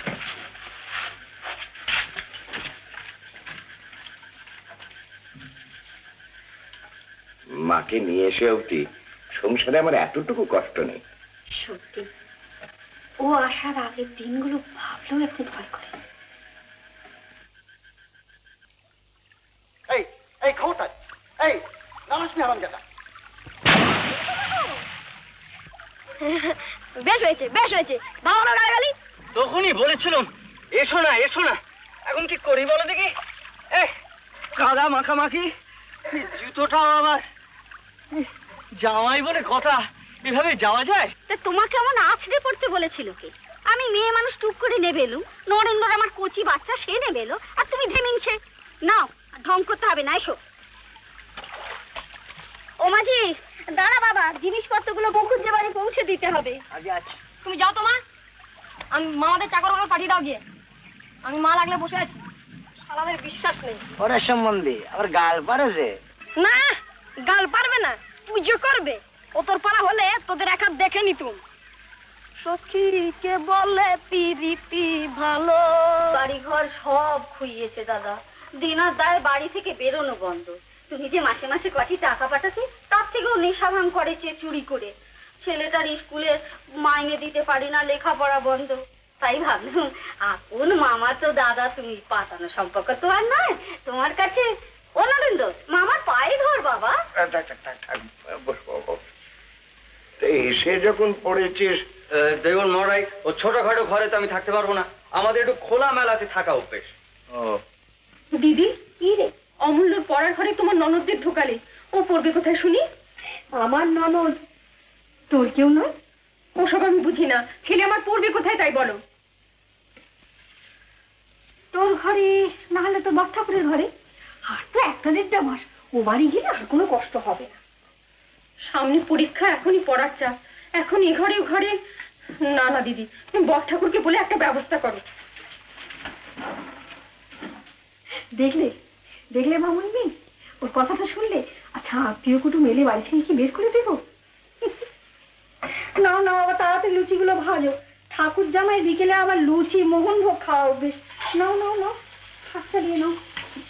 মাকে নিয়ে এসে অবধি সংসারে আমার এতটুকু কষ্ট নেই। সত্যি, ও আসার আগের দিনগুলো ভাবলেও এখন ভয় করে। এই এই খবরটা, এই নামসমি হারামজাদা। বেশ হয়েছে, বেশ হয়েছে। ভালো না গালি? তখনই বলেছিলাম এসো না, এসো না। এখন কি করি বলো দেখি? এ কাদা মাখামাখি, জুতোটাও আবার। জামাই বলে কথা, এভাবে যাওয়া যায়? তা তোমাকে এমন আছড়ে পড়তে বলেছিল কে? আমি মেয়ে মানুষ টুক করে নেবে এলুম, নরেন্দ্র আমার কচি বাচ্চা, সে নেবে এলো, আর তুমি ধেমিনছে। নাও, ঢং করতে হবে না, এসো। ও মাঝি, দাঁড়া বাবা, জিনিসপত্রগুলো বকুর বাড়ি পৌঁছে দিতে হবে। আগে আচ্ছা, তুমি যাও তো মা, আমি মামাদের চাকর বাকর পাঠিয়ে দাও গিয়ে। আমি মা লাগলে বসে আছি, শালাদের বিশ্বাস নেই। ওরা সম্বন্ধে আবার গাল পারে যে। না, গাল পারবে না, পুজো করবে। ও তোর পাড়া হলে তোদের এক হাত দেখে নিতুম। সখীকে বলে পিরিতি ভালো। বাড়ি ঘর সব খুইয়েছে দাদা, দিনার দায় বাড়ি থেকে বেরোনো বন্ধ। তুমি যে মাসে মাসে কটি টাকা পাঠাতে, তার থেকেও নেশা ভাঙ করেছে চুরি করে। ছেলেটার স্কুলে মাইনে দিতে পারি না, লেখাপড়া বন্ধ। তাই ভাবলাম আপন মামা তো দাদা, তুমি পাতানো সম্পর্ক তো আর নয় তোমার কাছে। ও নরেন্দ্র, মামার পায়ে ধর বাবা। এসে যখন পড়েছিস, দেখুন মরাই, ও ছোটখাটো ঘরে তো আমি থাকতে পারবো না, আমাদের একটু খোলা মেলাতে থাকা অভ্যেস। দিদি, কি রে, অমূল্যর পড়ার ঘরে তোমার ননদদের ঢোকালে, ও পড়বে কোথায় শুনি? আমার ননদ তোর কেউ নয়? ওসব আমি বুঝি না। ছেলে আমার পড়বে কোথায় তাই বলো। তোর ঘরে না হলে তোর বাপ ঠাকুরের ঘরে। আর তো একটা দেড়টা মাস, ও বাড়ি গেলে আর কোনো কষ্ট হবে না। সামনে পরীক্ষা, এখনই পড়ার চাপ, এখন এ ঘরে ও ঘরে। না না দিদি, তুমি বট ঠাকুরকে বলে একটা ব্যবস্থা করো। দেখলে দেখলে মামুনি মেয়ে, ওর কথাটা শুনলে? আচ্ছা, আত্মীয় কুটুম এলে বাড়ি থেকে কি বের করে দেবো? নাও নাও, আবার তাড়াতাড়ি লুচিগুলো ভাজো। ঠাকুর জামাই বিকেলে আবার লুচি মোহনভোগ খাওয়া বেশ। নাও নাও নাও, হাত চালিয়ে নাও।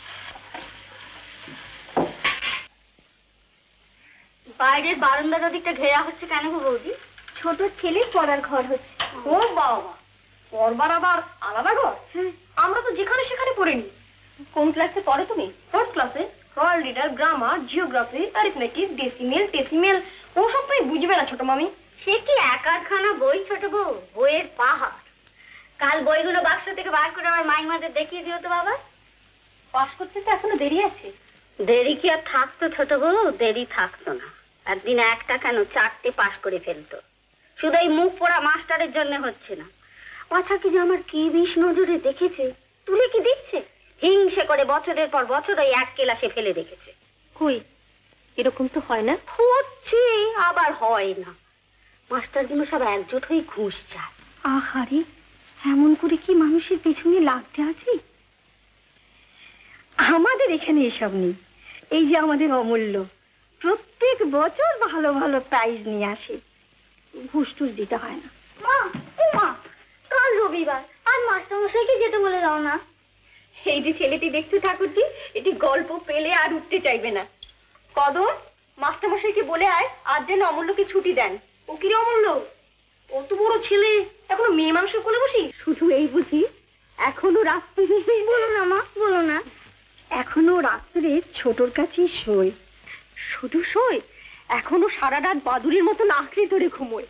বাইরের বারান্দার দিকটা ঘেরা হচ্ছে কেন গো বৌদি? ছোট ছেলে পড়ার ঘর হচ্ছে। ও বাবা, পড়বার আবার আলাদা ঘর? আমরা তো যেখানে সেখানে পড়িনি। কোন ক্লাসে পড়ো তুমি? ফোর্থ ক্লাসে। Royal reader, grammar, geography, arithmetic, decimal, টেসিমেল, ওসব তুই বুঝবে না ছোট মামি। সে কি এক আধখানা বই ছোট বউ, বইয়ের পাহাড়। কাল বইগুলো বাক্স থেকে বার করে আমার মাইমাদের দেখিয়ে দিও তো বাবা। পাস করতে তো এখনো দেরি আছে। দেরি কি আর থাকতো ছোট বউ? দেরি থাকতো না। একদিন একটা কেন চারটে পাস করে ফেলতো। শুধু এই মুখ পোড়া মাস্টারের জন্য হচ্ছে না। পাছা কি যে আমার কি বিষ নজরে দেখেছে, তুলে কি দিচ্ছে। হিংসে করে বছরের পর বছর ওই এক ক্লাসে ফেলে রেখেছে। কই, এরকম তো হয় না। হচ্ছে আবার হয় না। মাস্টারগুলো সব একজোট হয়ে ঘুষ চায়। আহারে, এমন করে কি মানুষের পেছনে লাগতে আছে? আমাদের এখানে এসব নেই। এই যে আমাদের অমূল্য, প্রত্যেক বছর ভালো ভালো প্রাইজ নিয়ে আসে। ঘুষ টুস দিতে হয় না। মা, ও মা, কাল রবিবার, আর মাস্টারমশাইকে যেতে বলে দাও না। এই যে ছেলেটি দেখছো ঠাকুরজি, এটি গল্প পেলে আর উঠতে চাইবে না। কদম, মাস্টারমশাইকে বলে আয় আজ যেন অমূল্যকে ছুটি দেন। ও কি রে অমূল্য, অত বড় ছেলে এখনো মেয়ে মানুষের কোলে বসি? শুধু এই বুঝি এখনো রাত্রে? বলো না মা, বলো না। এখনো রাত্রে ছোটর কাছেই শোয়। শুধু শোয়? এখনো সারা রাত বাদুড়ির মতো আঁকড়ে ধরে ঘুমোয়।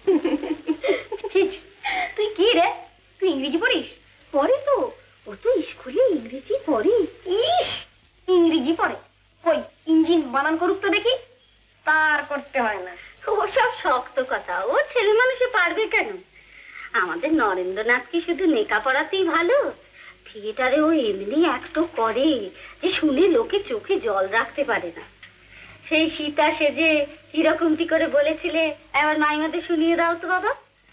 তুই কি রে, তুই ইংরেজি পড়িস? পরে তো, ও তো স্কুলে ইংরেজি পড়ে। ইস, ইংরেজি পড়ে? কই ইঞ্জিন বানান করুক তো দেখি। তার করতে হয় না। ওসব শক্ত কথা, ও ছেলে মানুষে পারবে কেন? আমাদের নরেন্দ্রনাথ কি শুধু লেখাপড়াতেই ভালো? থিয়েটারে ও এমনি একটু করে যে শুনে লোকে চোখে জল রাখতে পারে না। সেই সীতা সেজে কিরকমটি করে বলেছিলে, এবার মাইমাদের শুনিয়ে দাও তো বাবা।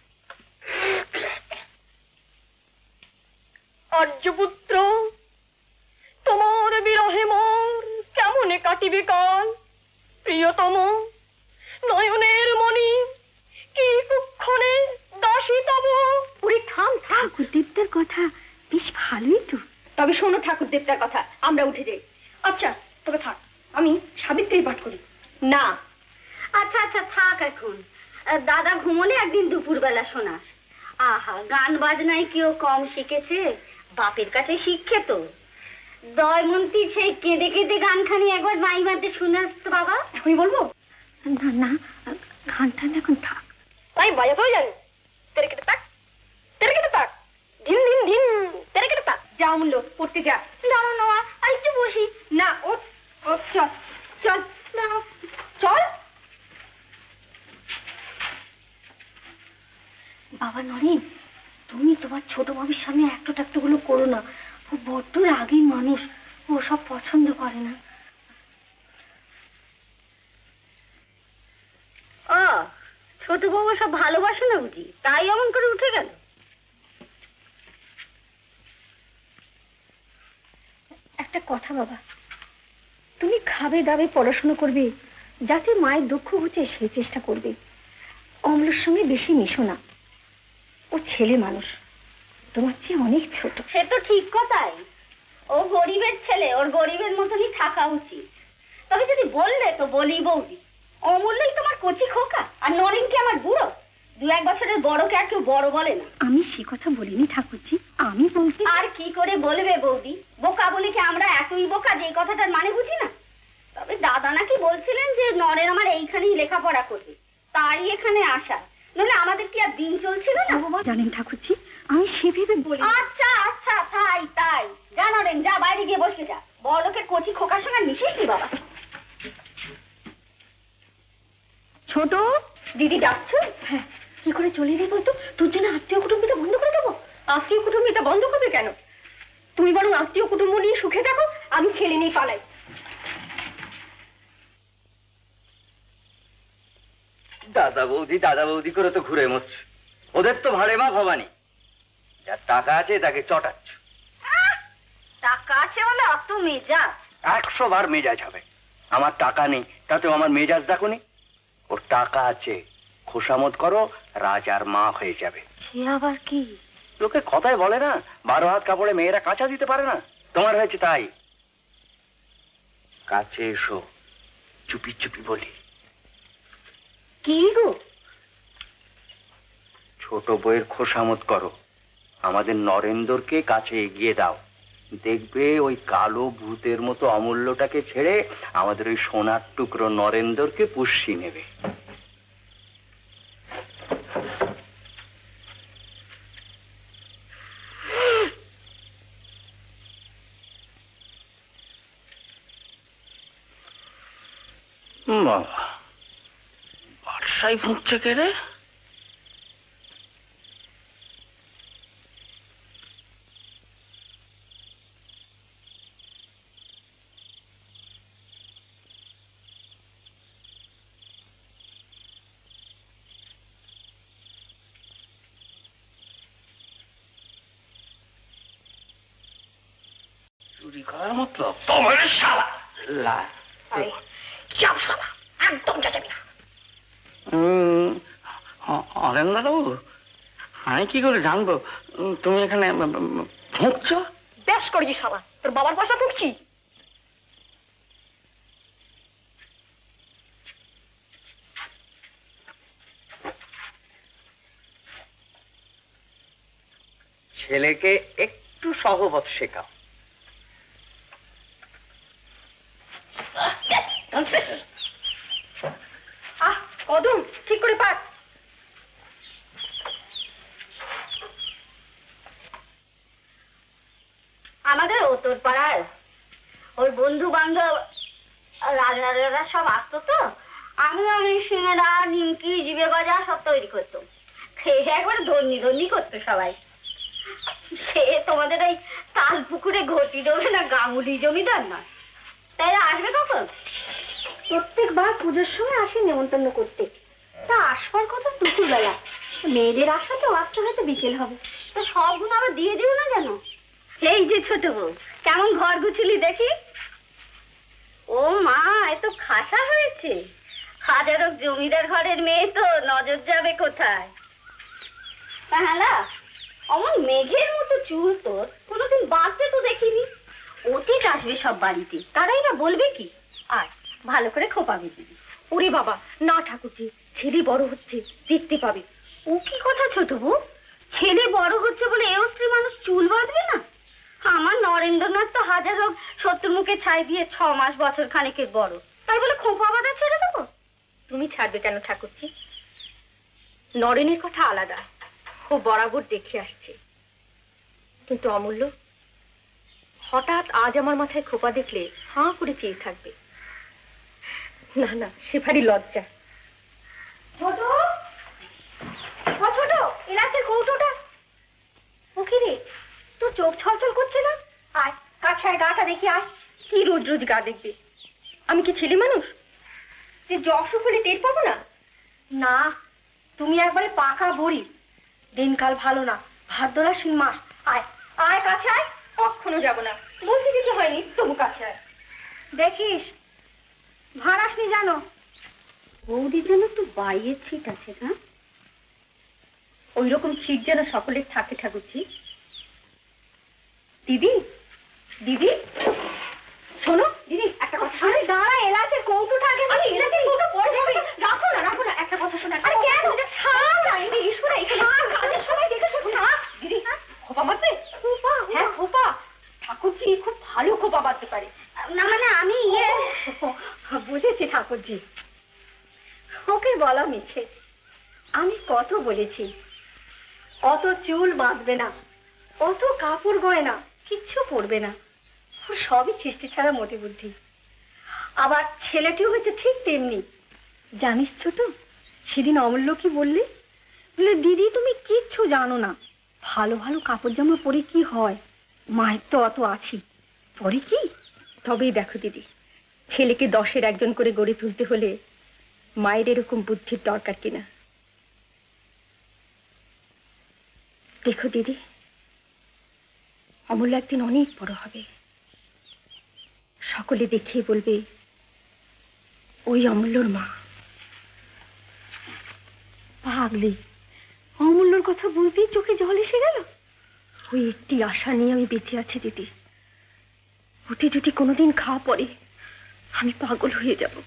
আর্যপুত্র, তোমার বিরহে মোর কেমনে কাটিবে কাল। প্রিয়তম নয়নের মণি কি কুক্ষণে দাসী তব। ওরে থাম, ঠাকুর দেবতার কথা বেশ ভালোই তো। তবে শোনো ঠাকুর দেবতার কথা, আমরা উঠে যাই। আচ্ছা তবে থাক, আমি সাবিত্রী পাঠ করি। না, আচ্ছা আচ্ছা থাক এখন। দাদা ঘুমোলে একদিন দুপুরবেলা শোনাস। আহা, গান বাজনায় কেউ কম শিখেছে? বাপের কাছে শিখে তো। দয়মন্তী সেই কেঁদে কেঁদে গানখানি একবার মাইমাদের শোনাস তো বাবা। এখনই বলবো? না না, গানটা এখন থাক। আমি বাজাতেও জানি। তেরে কেটে থাক, তেরে কেটে থাক, ধিন ধিন ধিন, তেরে কেটে থাক। যা অমূল্য, পড়তে যা। না না, আর একটু বসি। না, ও চল চল চল। বাবা নরেন, তুমি তোমার ছোট বাবুর সামনে একটু টাকটু গুলো করো না। ও বড্ড রাগী মানুষ, ও সব পছন্দ করে না। ও, ছোট বউ সব ভালোবাসে না বুঝি, তাই এমন করে উঠে গেল। একটা কথা বাবা, তুমি খাবে দাবে পড়াশোনা করবে, যাতে মায়ের দুঃখ হচ্ছে সেই চেষ্টা করবে। অমলের সঙ্গে বেশি মিশো না, ও ছেলে মানুষ, তোমার চেয়ে অনেক ছোট। সে তো ঠিক কথাই। ও গরিবের ছেলে, ওর গরিবের মতনই থাকা উচিত। তবে যদি বললে তো বলি বৌদি, অমূল্যই তোমার কচি খোকা, আর নরেন কি আমার বুড়ো? দু এক বছরের বড়কে আর কেউ বড় বলে না। আমি সে কথা বলিনি ঠাকুরজি, আমি বলছি। আর কি করে বলবে বৌদি? বোকা বলে কি আমরা এতই বোকা যে এই কথাটার মানে বুঝি না? তবে দাদা নাকি বলছিলেন যে নরেন আমার এইখানেই লেখাপড়া করবে, তাই এখানে আসা। নইলে আমাদের কি আর দিন চলছিল না? জানেন ঠাকুরজি, আমি সেভাবে বলি। আচ্ছা আচ্ছা, তাই তাই। যা নরেন, যা বাইরে গিয়ে বসে যা। বড় লোকের কচি খোকার সঙ্গে মিশিস নি বাবা। ছোট দিদি ডাকছো? হ্যাঁ। কি করে চলে যাই বলতো? তোর জন্য আত্মীয় কুটুম্বিতা বন্ধ করে দেবো? আত্মীয় কুটুম্বিতা বন্ধ করবে কেন? তুমি বরং আত্মীয় কুটুম্ব নিয়ে সুখে থাকো, আমি ছেলে নিয়ে পালাই। দাদা বৌদি দাদা বৌদি করে তো ঘুরে মরছে। ওদের তো ভাড়ে মা ভবানী, যার টাকা আছে তাকে চটাচ্ছ। টাকা আছে বলে অত মেজাজ? একশো বার মেজাজ হবে। আমার টাকা নেই তাতেও আমার মেজাজ দেখুনি। ওর টাকা আছে, খোসামত করো, রাজার মা হয়ে যাবে। সে আবার কি? লোকে কথায় বলে না, বারো হাত কাপড়ে মেয়েরা কাঁচা দিতে পারে না, তোমার হয়েছে তাই। কাছে এসো, চুপি চুপি বলি। কি গো? ছোট বউয়ের খোসামত করো, আমাদের নরেন্দ্রকে কাছে এগিয়ে দাও। দেখবে ওই কালো ভূতের মতো অমূল্যটাকে ছেড়ে আমাদের ওই সোনার টুকরো নরেন্দ্রকে পুষি নেবে। বাবা, বাদশাই ফুঁকছে কে রে? চুরি করার মতলব তোমার শালা। লা চাপ শালা, একদম যাবি না। অরেন্দ্রবাবু, আমি কি করে জানবো তুমি এখানে ফুঁকছ? বেশ করেছি শালা, তোর বাবার পয়সা ফুঁকছি। ছেলেকে একটু সহবত শেখাও। আহ কদম, ঠিক করে পাক। আমাদের উত্তর পাড়ার ওর বন্ধু বান্ধব রাজারা সব আসতো তো, আমি আমি সিঙ্গারা, নিমকি, জিবে গজা সব তৈরি করতাম। খেয়ে একবারে ধন্যি ধন্যি করতো সবাই। সে তোমাদের ওই তাল পুকুরে ঘটি দেবে না গাঙ্গুলি জমিদার না, তাই আসবে কখন? প্রত্যেকবার পুজোর সময় আসে নেমন্তন্ন করতে, তা আসবার কথা দুপুরবেলা। মেয়েদের আসা তো আসতে হয়তো বিকেল হবে। তো সবগুলো আবার দিয়ে দিও না কেন? এই যে ছোট বউ, কেমন ঘর গুছিলি দেখি। ও মা, এত খাসা হয়েছে। হাজারো জমিদার ঘরের মেয়ে তো, নজর যাবে কোথায়? তাহলে অমন মেঘের মতো চুল তোর কোনোদিন বাঁচতে তো দেখিনি। অতীত আসবে সব বাড়িতে, তারাই না বলবে কি। আর ভালো করে খোপাবি দিবি। ওরে বাবা না ঠাকুরজি, ছেলে বড় হচ্ছে, দেখতে পাবে। ও কি কথা ছোট বউ? ছেলে বড় হচ্ছে বলে এও স্ত্রী মানুষ চুল বাঁধবে না? আমার নরেন্দ্রনাথ তো হাজার হোক শত্রুর মুখে ছাই দিয়ে ছ মাস বছর খানেকের বড়, তাই বলে খোপা বাঁধা ছেড়ে দেবো? তুমি ছাড়বে কেন ঠাকুরজি? নরেনের কথা আলাদা, ও বরাবর দেখে আসছে। কিন্তু অমূল্য হঠাৎ আজ আমার মাথায় খোপা দেখলে হাঁ করে চেয়ে থাকবে। না না, সে ভারী লজ্জা। ছোট ও ছোট, এলাচের কৌটোটা। ও কি রে, তোর চোখ ছলছল করছে না? আয় কাছে আয়, গাটা দেখি আয়। কি রোজ রোজ গা দেখবে? আমি কি ছেলে মানুষ যে জ্বর অসুখ হলে টের পাবো না? না, তুমি একবারে পাকা বুড়ি। দিনকাল ভালো না, ভাদ্র আশ্বিন মাস। আয় আয় কাছে আয়। কখনো যাবো না, বলছি কিছু হয়নি, তবু কাছে আয়। দেখিস ভাড়াসনি জানো। বৌদির জন্য একটু বাইয়ের ছিট আছে না? ওই রকম ছিট যেন সকলের থাকে ঠাকুরজি। দিদি দিদি শোনো, দিদি একটা কথা। আরে দাঁড়া, এলাচের কৌটোটা আগে। আরে এলাচের কৌটো পরে যাবে, রাখো না রাখো না, একটা কথা শোনো। আরে কেন? ঈশ্বরে কাজের সময় দেখেছো দিদি খোপা মারতে? খোপা? হ্যাঁ খোপা। ঠাকুরজি খুব ভালো খোপা মারতে পারে। না মানে আমি ইয়ে বুঝেছি ঠাকুরজি, ওকে বলা মিছে। আমি কত বলেছি অত চুল বাঁধবে না, অত কাপড় গয়না কিচ্ছু পরবে না, ওর সবই ছিষ্টি ছাড়া মোটে বুদ্ধি। আবার ছেলেটিও হয়েছে ঠিক তেমনি। জানিস ছোট, সেদিন অমূল্য কি বললি? বলে দিদি তুমি কিচ্ছু জানো না, ভালো ভালো কাপড় জামা পরে কি হয়, মায়ের তো অত আছি, পরে কি? তবেই দেখো দিদি, ছেলেকে দশের একজন করে গড়ে তুলতে হলে মায়ের এরকম বুদ্ধির দরকার কিনা। দেখো দিদি, অমূল্য একদিন অনেক বড় হবে, সকলে দেখিয়ে বলবে ওই অমূল্যর মা। পাগলি, অমূল্যর কথা বলতেই চোখে জল এসে গেল। ওই একটি আশা নিয়ে আমি বেঁচে আছি দিদি, ওতে যদি কোনোদিন খাওয়া পড়ে আমি পাগল হয়ে যাব।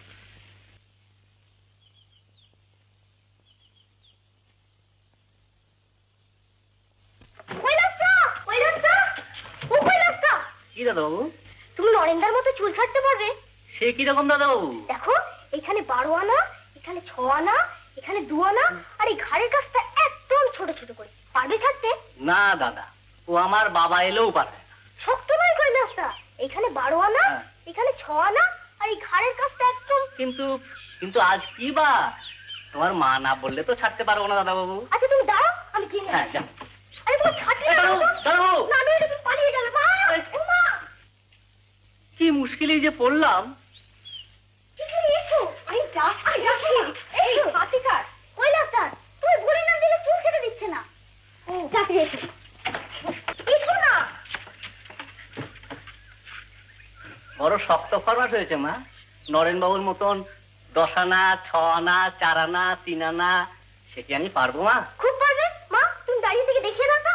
কি দাদা বাবু? তুমি নরেন্দার মতো চুল ছাড়তে পারবে? সে কিরকম দাদা বাবু? দেখো, এখানে বারো আনা, এখানে ছ আনা, এখানে দু আনা, আর এই ঘাড়ের কাছটা একদম ছোট ছোট করে। পারবে ছাড়তে? না দাদা, ও আমার বাবা এলেও পারবে না। শক্ত নয় করে নাস্তা, এখানে বারো আনা, এখানে ছ আনা, আর এই ঘাড়ের কাছটা একদম। কিন্তু কিন্তু আজ কি বা, তোমার মা না বললে তো ছাড়তে পারবো না দাদা বাবু। আচ্ছা তুমি দাঁড়াও, আমি জেনে। হ্যাঁ যা। আরে তুমি ছাড়তে না, না নইলে তুমি পালিয়ে যাবে। মা, ও মা, কি মুশকিলেই যে পড়লাম। এখানে এসো। আরে যা, আরে যা। এই হাতিকার কৈলাসদার, তুই বলে না দিলে চুল কেটে দিচ্ছে না। ও যাতে এসো, এসো না। বড় শক্ত ফরমাস হয়েছে মা, নরেন বাবুর মতন দশ আনা, ছ আনা, চার আনা, তিন আনা, সে কি আমি পারবো মা? খুব পারবে মা, তুমি দাঁড়িয়ে থেকে দেখিয়ে দাও তো।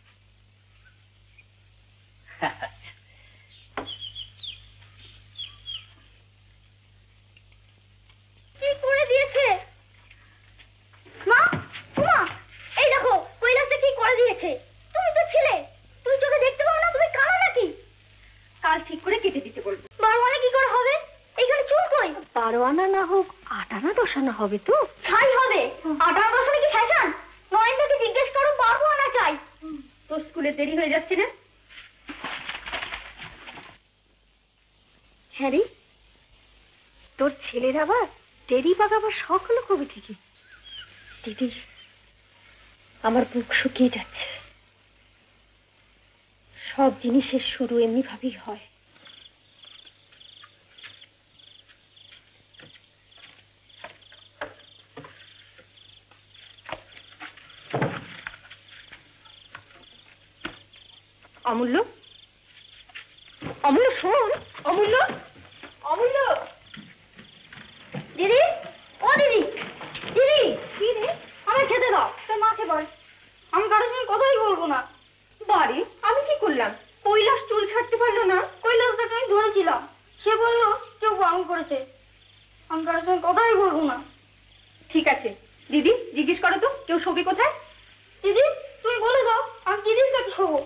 কি করে দিয়েছে মা? মা, এই দেখো কৈলাসে কি করে দিয়েছে। তুমি তো ছিলে, তুমি চোখে দেখতে পাও না? তুমি কালো নাকি? কাল ঠিক করে কেটে দিতে বলবো। বারো আনা কি করে হবে? এইখানে চুল কই? বারো আনা না হোক আট আনা দশ আনা হবে তো। ছাই হবে। আট আনা দশ আনা কি ফ্যাশন? নরেন্দ্রকে জিজ্ঞেস করো, বারো আনা চাই। তোর স্কুলে দেরি হয়ে যাচ্ছে না? হ্যাঁ রে, তোর ছেলের আবার টেরি পাকাবার শখ হলো কবে থেকে? দিদি, আমার বুক শুকিয়ে যাচ্ছে। সব জিনিসের শুরু এমনি ভাবেই হয়। অমূল্য, অমূল্য শোন, অমূল্য, অমূল্য। দিদি, ও দিদি, দিদি। কি রে? আমার খেতে দাও। তোর মাকে বল আমি কারোর সঙ্গে কথাই বলবো না। বাড়ি আমি কি করলাম? কৈলাস চুল ছাড়তে পারলো না, কৈলাসটাকে আমি ধরেছিলাম, সে বললো কেউ বারণ করেছে, আমি কারোর সঙ্গে কথাই বলবো না। ঠিক আছে দিদি, জিজ্ঞেস করো তো কেউ শোবে কোথায়। দিদি তুমি বলে দাও, আমি দিদির কাছে শোবো।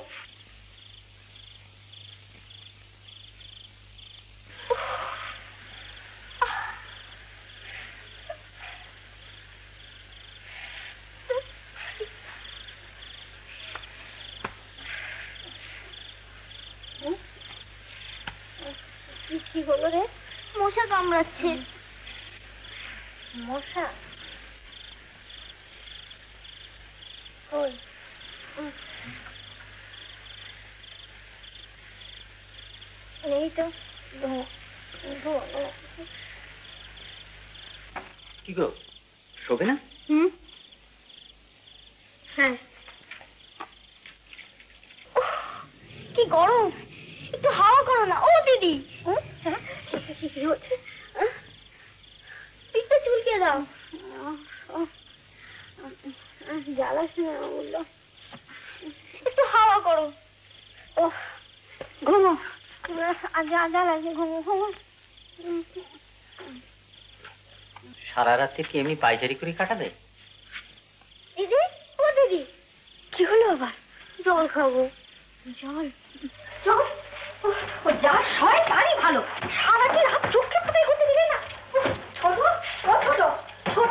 কি হলো রে? মশা কামড়াচ্ছে। মশা? কই? নেই তো। কি গো, শোবে না? হুম, হ্যাঁ। কি গরম, একটু হাওয়া করো না। ও দিদি, কি হচ্ছে? পিঠটা চুলকে দাও। জ্বালাস না, বললো একটু হাওয়া করো। ও ঘুমো, জ্বালাস, ঘুমো ঘুমো। সারা রাত্রি কি এমনি পাইচারি করে কাটাবে? দিদি, ও দিদি। কি হলো আবার? জল খাবো। জল? জল? ও যা সয় তারই ভালো, সারাদিন হাত চোখে ফুটে করতে দিলে না। ছোট, ও ছোট, ছোট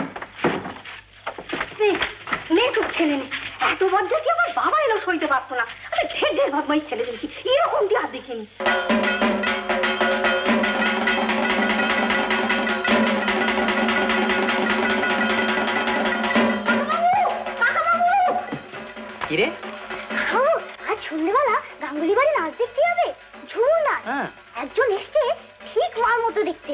নে তোর ছেলে নে। এত বজ্জাতি আমার বাবা এলো সইতে পারতো না। আমি ঢের ঢের বদমাইশ ছেলে দেখি, এরকম দিয়ে আর দেখিনি। কিরে? আজ সন্ধ্যেবেলা গাঙ্গুলি বাড়ি নাচ দেখতে যাবে, ঝুমুর নাচ। একজন এসছে ঠিক মার মতো দেখতে।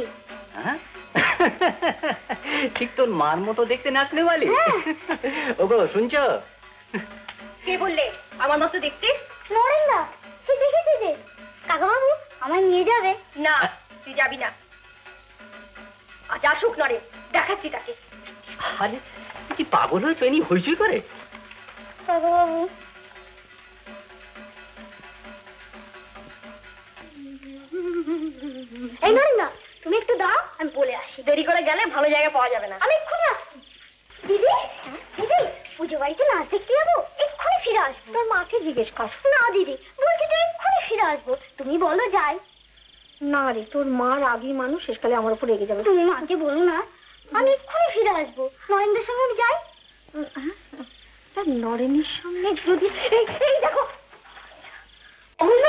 ঠিক তোর মার মতো দেখতে নাচলে বলি? ওগো শুনছো? কে বললে আমার মতো দেখতে? নরেন দা, সে দেখেছে যে। কাকা বাবু আমায় নিয়ে যাবে? না, তুই যাবি না। আজ আসুক নরেন, দেখাচ্ছি তাকে। আরে কি পাগল হয়েছো? এনি হইচই করে। কাকা বাবু এই নরেন দা, তুমি একটু দাও, আমি বলে আসি। দেরি করে গেলে ভালো জায়গা পাওয়া যাবে না। আমি এক্ষুনি আসছি। দিদি, দিদি, পুজো বাড়িতে নাচ দেখতে যাবো, এক্ষুনি ফিরে আসবো। তোর মাকে জিজ্ঞেস কর। না দিদি, বলছি তো এক্ষুনি ফিরে আসবো, তুমি বলো যাই। না রে, তোর মা রাগী মানুষ, শেষকালে আমার উপর রেগে যাবে। তুমি মাকে বলো না, আমি এক্ষুনি ফিরে আসবো। নরেন্দ্রের সঙ্গে আমি যাই। নরেনের সঙ্গে যদি এই এই দেখো অমূল্য,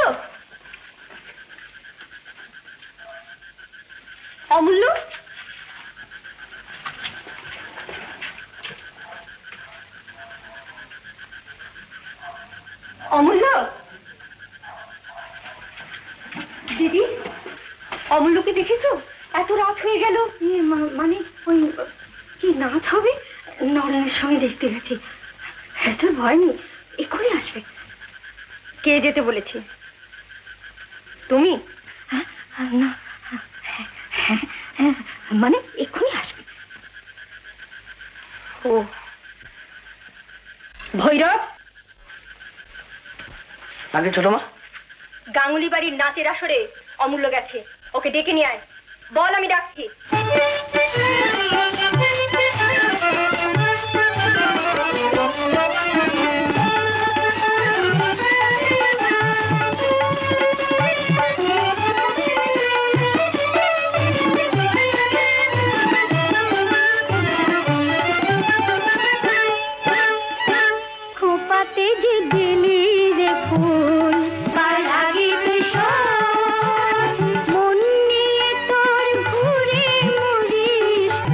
অমূল্য, অমূল্য, দিদি, অমূল্যকে দেখেছো? এত রাত হয়ে গেল। মানে ওই কি নাচ হবে, নরেনের সঙ্গে দেখতে গেছি। এত ভয় নেই, এক্ষুনি আসবে। কে যেতে বলেছে? তুমি? না, মানে এক্ষুনি আসবে। ও ভৈরব, আগে ছোট মা, গাঙ্গুলি বাড়ির নাচের আসরে অমূল্য গেছে, ওকে ডেকে নিয়ে আয়। বল আমি ডাকছি। খোপাতে যে দিলি রে ফুল, পালাগিতে মন নিয়ে তোর ঘুরে মরিস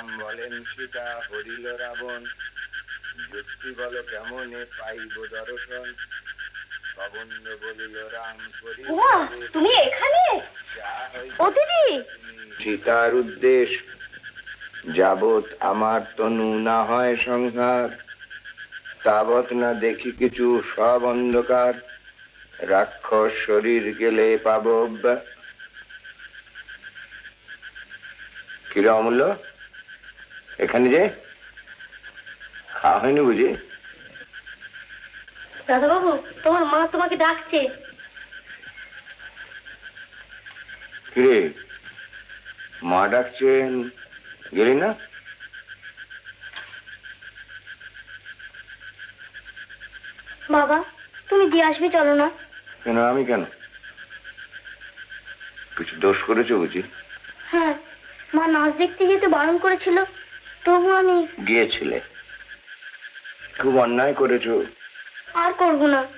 রাম বলেন সীতা হরিল রাবণ, যুক্তি বলো কেমনে পাইব দর্শন, প্রবন্ধ বলিল রাম করিল। তুমি এখানে? ও দিদি, সীতার উদ্দেশ যাবৎ আমার তনু না হয় সংহার, তাবৎ না দেখি কিছু সব অন্ধকার, রাক্ষস শরীর গেলে পাব। কিরে অমূল্য, এখানে যে খাওয়া হয়নি বুঝি? দাদা বাবু, তোমার মা তোমাকে ডাকছে। কিরে মা ডাকছেন, গেলি না? বাবা, তুমি দিয়ে আসবে, চলো না। কেন? আমি কেন? কিছু দোষ করেছো বুঝি? হ্যাঁ, মা নাচ দেখতে যেতে বারণ করেছিল, তবু আমি গিয়েছিলে। খুব অন্যায় করেছো। আর করবো না।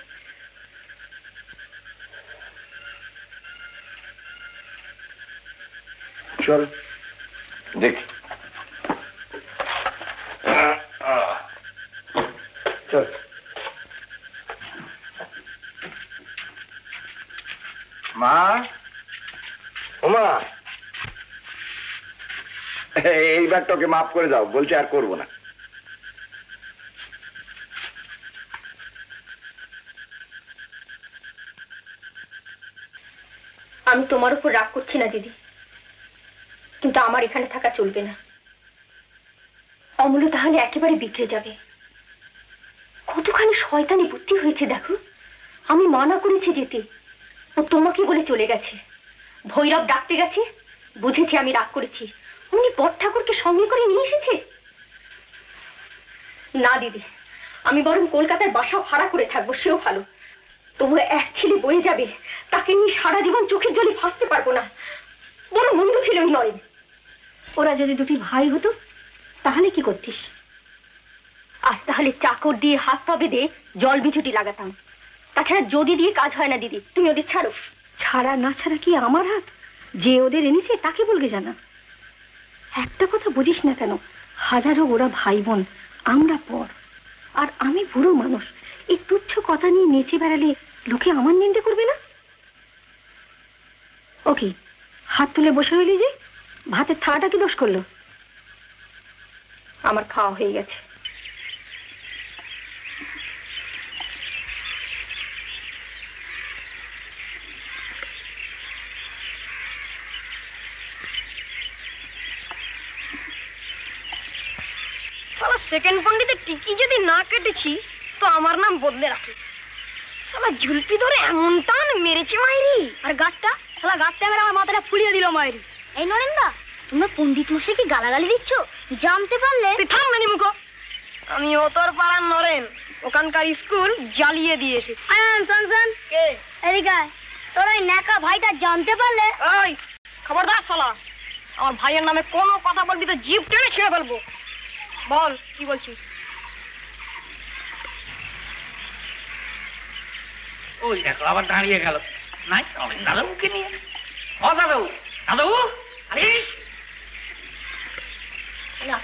চল দেখি। চল। মা, ওমা, এইবার তোকে মাফ করে দাও, বলছে আর করবো না। আমি তোমার উপর রাগ করছি না দিদি, কিন্তু আমার এখানে থাকা চলবে না। অমূল্য তাহলে একেবারে বিগড়ে যাবে। কতখানি শয়তানি বুদ্ধি হয়েছে দেখো। আমি মানা করেছি যেতে, ও তোমাকে বলে চলে গেছে। ভৈরব ডাকতে গেছে, বুঝেছি আমি রাগ করেছি, উনি বট ঠাকুরকে সঙ্গে করে নিয়ে এসেছে। না দিদি, আমি বরং কলকাতায় বাসা ভাড়া করে থাকবো, সেও ভালো। তবু এক ছেলে বয়ে যাবে, তাকে নিয়ে সারা জীবন চোখের জলে ভাসতে পারবো না। বড় মন্দ ছিল ওই নরেন। ওরা যদি দুটি ভাই হতো তাহলে কি করতিস? আজ তাহলে চাকর দিয়ে হাত পা বেঁধে জল বিছুটি লাগাতাম। তাছাড়া যদি দিয়ে কাজ হয় না দিদি, তুমি ওদের ছাড়ো। ছাড়া না ছাড়া কি আমার হাত? যে ওদের এনেছে তাকে বলবে জানা। একটা কথা বুঝিস না কেন, হাজারো ওরা ভাই বোন, আমরা পর। আর আমি বুড়ো মানুষ, এই তুচ্ছ কথা নিয়ে নেচে বেড়ালে লোকে আমার নিন্দে করবে না? ওকে, হাত তুলে বসে হইলি যে, ভাতের থালাটা কি দোষ করলো? আমার খাওয়া হয়ে গেছে। সেকেন্ড পন্ডিতে টিকি যদি না কেটেছি তো আমার নাম বদলে রাখিস। সালা ঝুলপি ধরে এমন টান মেরেছে মাইরি, আর গাছটা সালা গাছটা মেরে আমার মাথাটা ফুলিয়ে দিল মাইরি। এই নরেন্দা, তোমরা পন্ডিত মশাইকে গালাগালি দিচ্ছ, জানতে পারলে? তুই থাম মেনি মুখো। আমি ও তোর পাড়ার নরেন, ওখানকার স্কুল জ্বালিয়ে দিয়েছি। শোন কে এদিকে আয়। তোর ওই ন্যাকা ভাইটা জানতে পারলে? ওই খবরদার শালা, আমার ভাইয়ের নামে কোনো কথা বলবি তো জিভ টেনে ছিঁড়ে ফেলবো। বল কি বলছিস? ওই দেখো আবার দাঁড়িয়ে গেল। নাই দাদাবুকে নিয়ে। ও দাদাবু, দাদাবু, আরে না,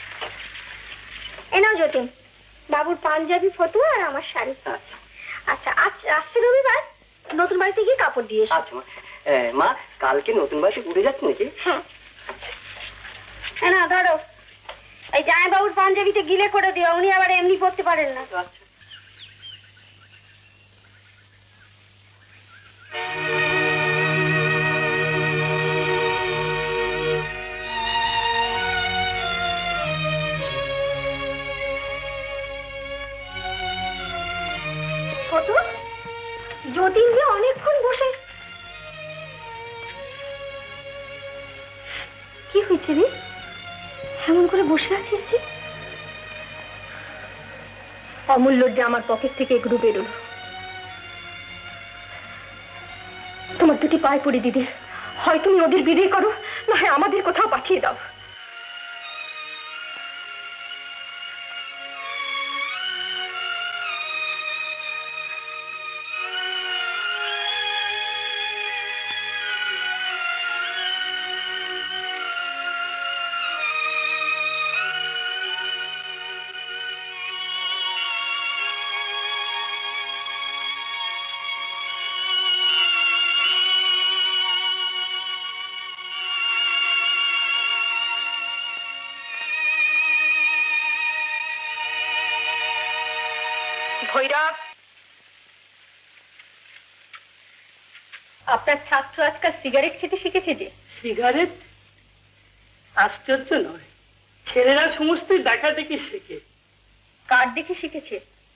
এ নাও যতীন, বাবুর পাঞ্জাবি, ফতুয়া আর আমার শাড়ি। আচ্ছা, আজ আসছে রবিবার, নতুন বাড়িতে গিয়ে কাপড় দিয়ে এসো। আচ্ছা মা, কালকে নতুন বাড়িতে ঘুরে যাচ্ছে নাকি? হ্যাঁ। আচ্ছা না, ধরো এই জামাই বাবুর পাঞ্জাবিতে গিলে করে দিও, উনি আবার এমনি পড়তে পারেন না। আচ্ছা। যতীন যে অনেকক্ষণ বসে। কি হয়েছে রে, এমন করে বসে আছিস যে? অমূল্যর যে আমার পকেট থেকে এগুলো বেরোলো। তোমার দুটি পায়ে পড়ি দিদি, হয় তুমি ওদের বিদায় করো, না হয় আমাদের কোথাও পাঠিয়ে দাও। ভৈরব, আপনার ছাত্র আজকাল সিগারেট খেতে শিখেছে যে। সিগারেট? আশ্চর্য নয়, ছেলেরা সমস্তই দেখা দেখি শেখে। কার দেখে শিখেছে?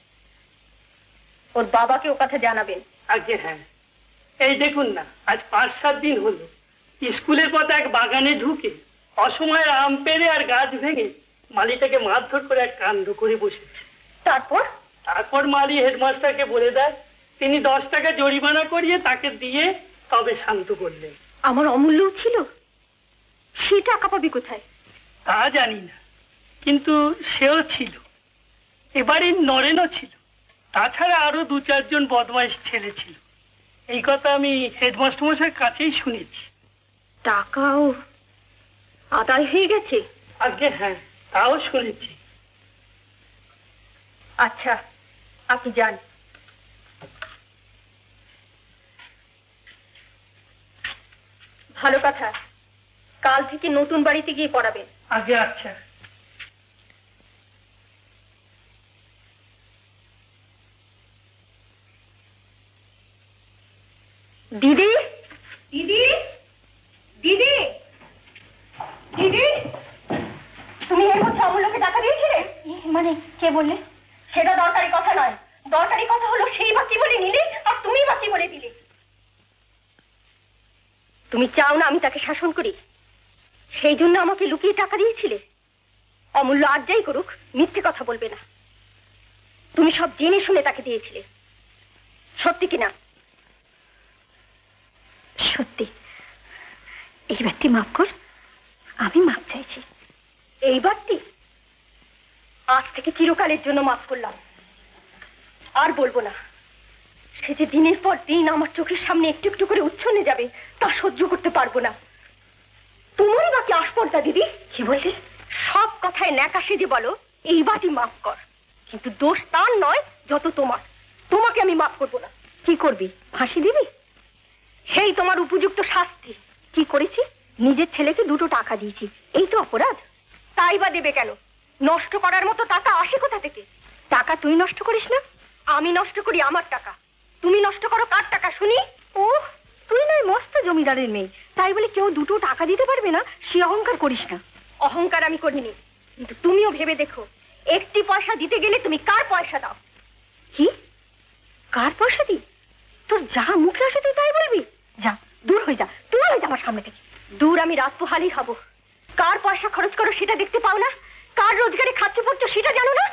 ওর বাবাকে ও কথা জানাবেন। আগে হ্যাঁ, এই দেখুন না, আজ পাঁচ সাত দিন হলো স্কুলের পথে এক বাগানে ঢুকে অসময়ের আম পেড়ে আর গাছ ভেঙে মালিটাকে মারধর করে এক কাণ্ড করে বসেছে। তারপর তারপর মালি হেডমাস্টারকে বলে দেয়, তিনি দশ টাকা জরিমানা করিয়ে তাকে দিয়ে তবে শান্ত করলেন। আমার অমূল্যও ছিল, সে টাকা পাবি কোথায়? তা জানি না, কিন্তু সেও ছিল, এবারে নরেনও ছিল, তাছাড়া আরো দু চারজন বদমাইশ ছেলে ছিল। এই কথা আমি হেডমাস্টার মশাইয়ের কাছেই শুনেছি। টাকাও আদায় হয়ে গেছে? আগে হ্যাঁ, তাও শুনেছি। আচ্ছা, আপনি যান। ভালো কথা, কাল থেকে নতুন বাড়িতে গিয়ে পড়াবেন। আগে আচ্ছা। দিদি, দিদি, দিদি, দিদি, তুমি এর মধ্যে অমূল্যকে টাকা দিয়েছিলে? মানে কে বললে? সেটা দরকারি কথা নয়, দরকারি কথা হলো সেই বা কি বলে নিলে আর তুমি বা কি বলে দিলে। তুমি চাও না আমি তাকে শাসন করি, সেই জন্য আমাকে লুকিয়ে টাকা দিয়েছিলে। অমূল্য আর যাই করুক, মিথ্যে কথা বলবে না। তুমি সব জেনে শুনে তাকে দিয়েছিলে, সত্যি কিনা? সত্যি। এইবারটি মাফ কর, আমি মাফ চাইছি। এইবারটি আজ থেকে চিরকালের জন্য মাফ করলাম, আর বলবো না। সে যে দিনের পর দিন আমার চোখের সামনে একটু একটু করে উচ্ছন্নে যাবে, তা সহ্য করতে পারবো না। তোমারই বাকি আসপর্দা দিদি। কি বললি? সব কথায় ন্যাকা সেজে বলো এইবারটি মাফ কর, কিন্তু দোষ তার নয় যত তোমার। তোমাকে আমি মাফ করবো না। কি করবি? ফাঁসি দিবি? সেই তোমার উপযুক্ত শাস্তি। কি করেছি? নিজের ছেলেকে দুটো টাকা দিয়েছি, এই তো অপরাধ। তাই বা দেবে কেন? নষ্ট করার মতো টাকা আসে কোথা থেকে? টাকা তুই নষ্ট করিস না, আমি নষ্ট করি আমার টাকা। তুমি নষ্ট করো কার টাকা শুনি? ও, তুই নয় মস্ত জমিদারের মেয়ে, তাই বলে কেউ দুটো টাকা দিতে পারবে না সে অহংকার করিস না। অহংকার আমি করিনি, কিন্তু তুমিও ভেবে দেখো, একটি পয়সা দিতে গেলে তুমি কার পয়সা দাও? কি? কার পয়সা দিই? তোর যা মুখে আসে তুই তাই বলবি? যা, দূর হয়ে যা, তুই হয়ে যা আমার সামনে থেকে। দূর, আমি রাতপোহালি হব। কার পয়সা খরচ করো সেটা দেখতে পাও না? কার রোজগারে খাচ্ছ পড়ছো সেটা জানো না?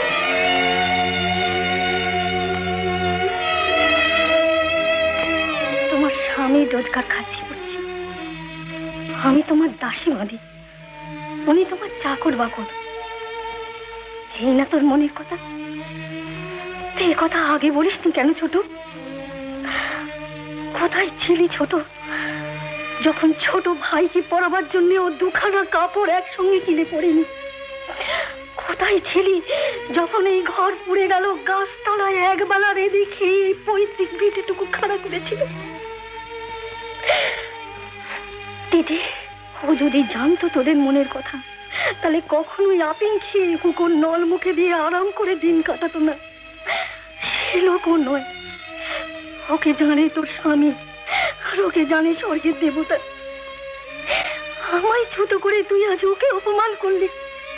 তোমার স্বামী রোজগার খাচ্ছি পড়ছি, আমি তোমার দাসী বাঁধি, উনি তোমার চাকর বাকর। এই না তোর মনের কথা? এই কথা আগে বলিসনি কেন ছোট? কোথায় ছিলি ছোট, যখন ছোট ভাইকে পড়াবার জন্য ও দুখানা কাপড় একসঙ্গে কিনে পড়েনি? কোথায় ছিলি যখন এই ঘর পুড়ে গেল, গাছতলায় একবেলা রেঁধে খেয়ে পৈতৃক ভিটেটুকু খাড়া করেছিল? দিদি, ও যদি জানতো তোদের মনের কথা, তাহলে কখনোই আপেল খেয়ে হুকুর নল মুখে দিয়ে আরাম করে দিন কাটাতো না। সে লোক ও নয়। ওকে জানে তোর স্বামী, আর ওকে জানে স্বর্গের দেবতা। আমায় ছোট করে তুই আজ ওকে অপমান করলি।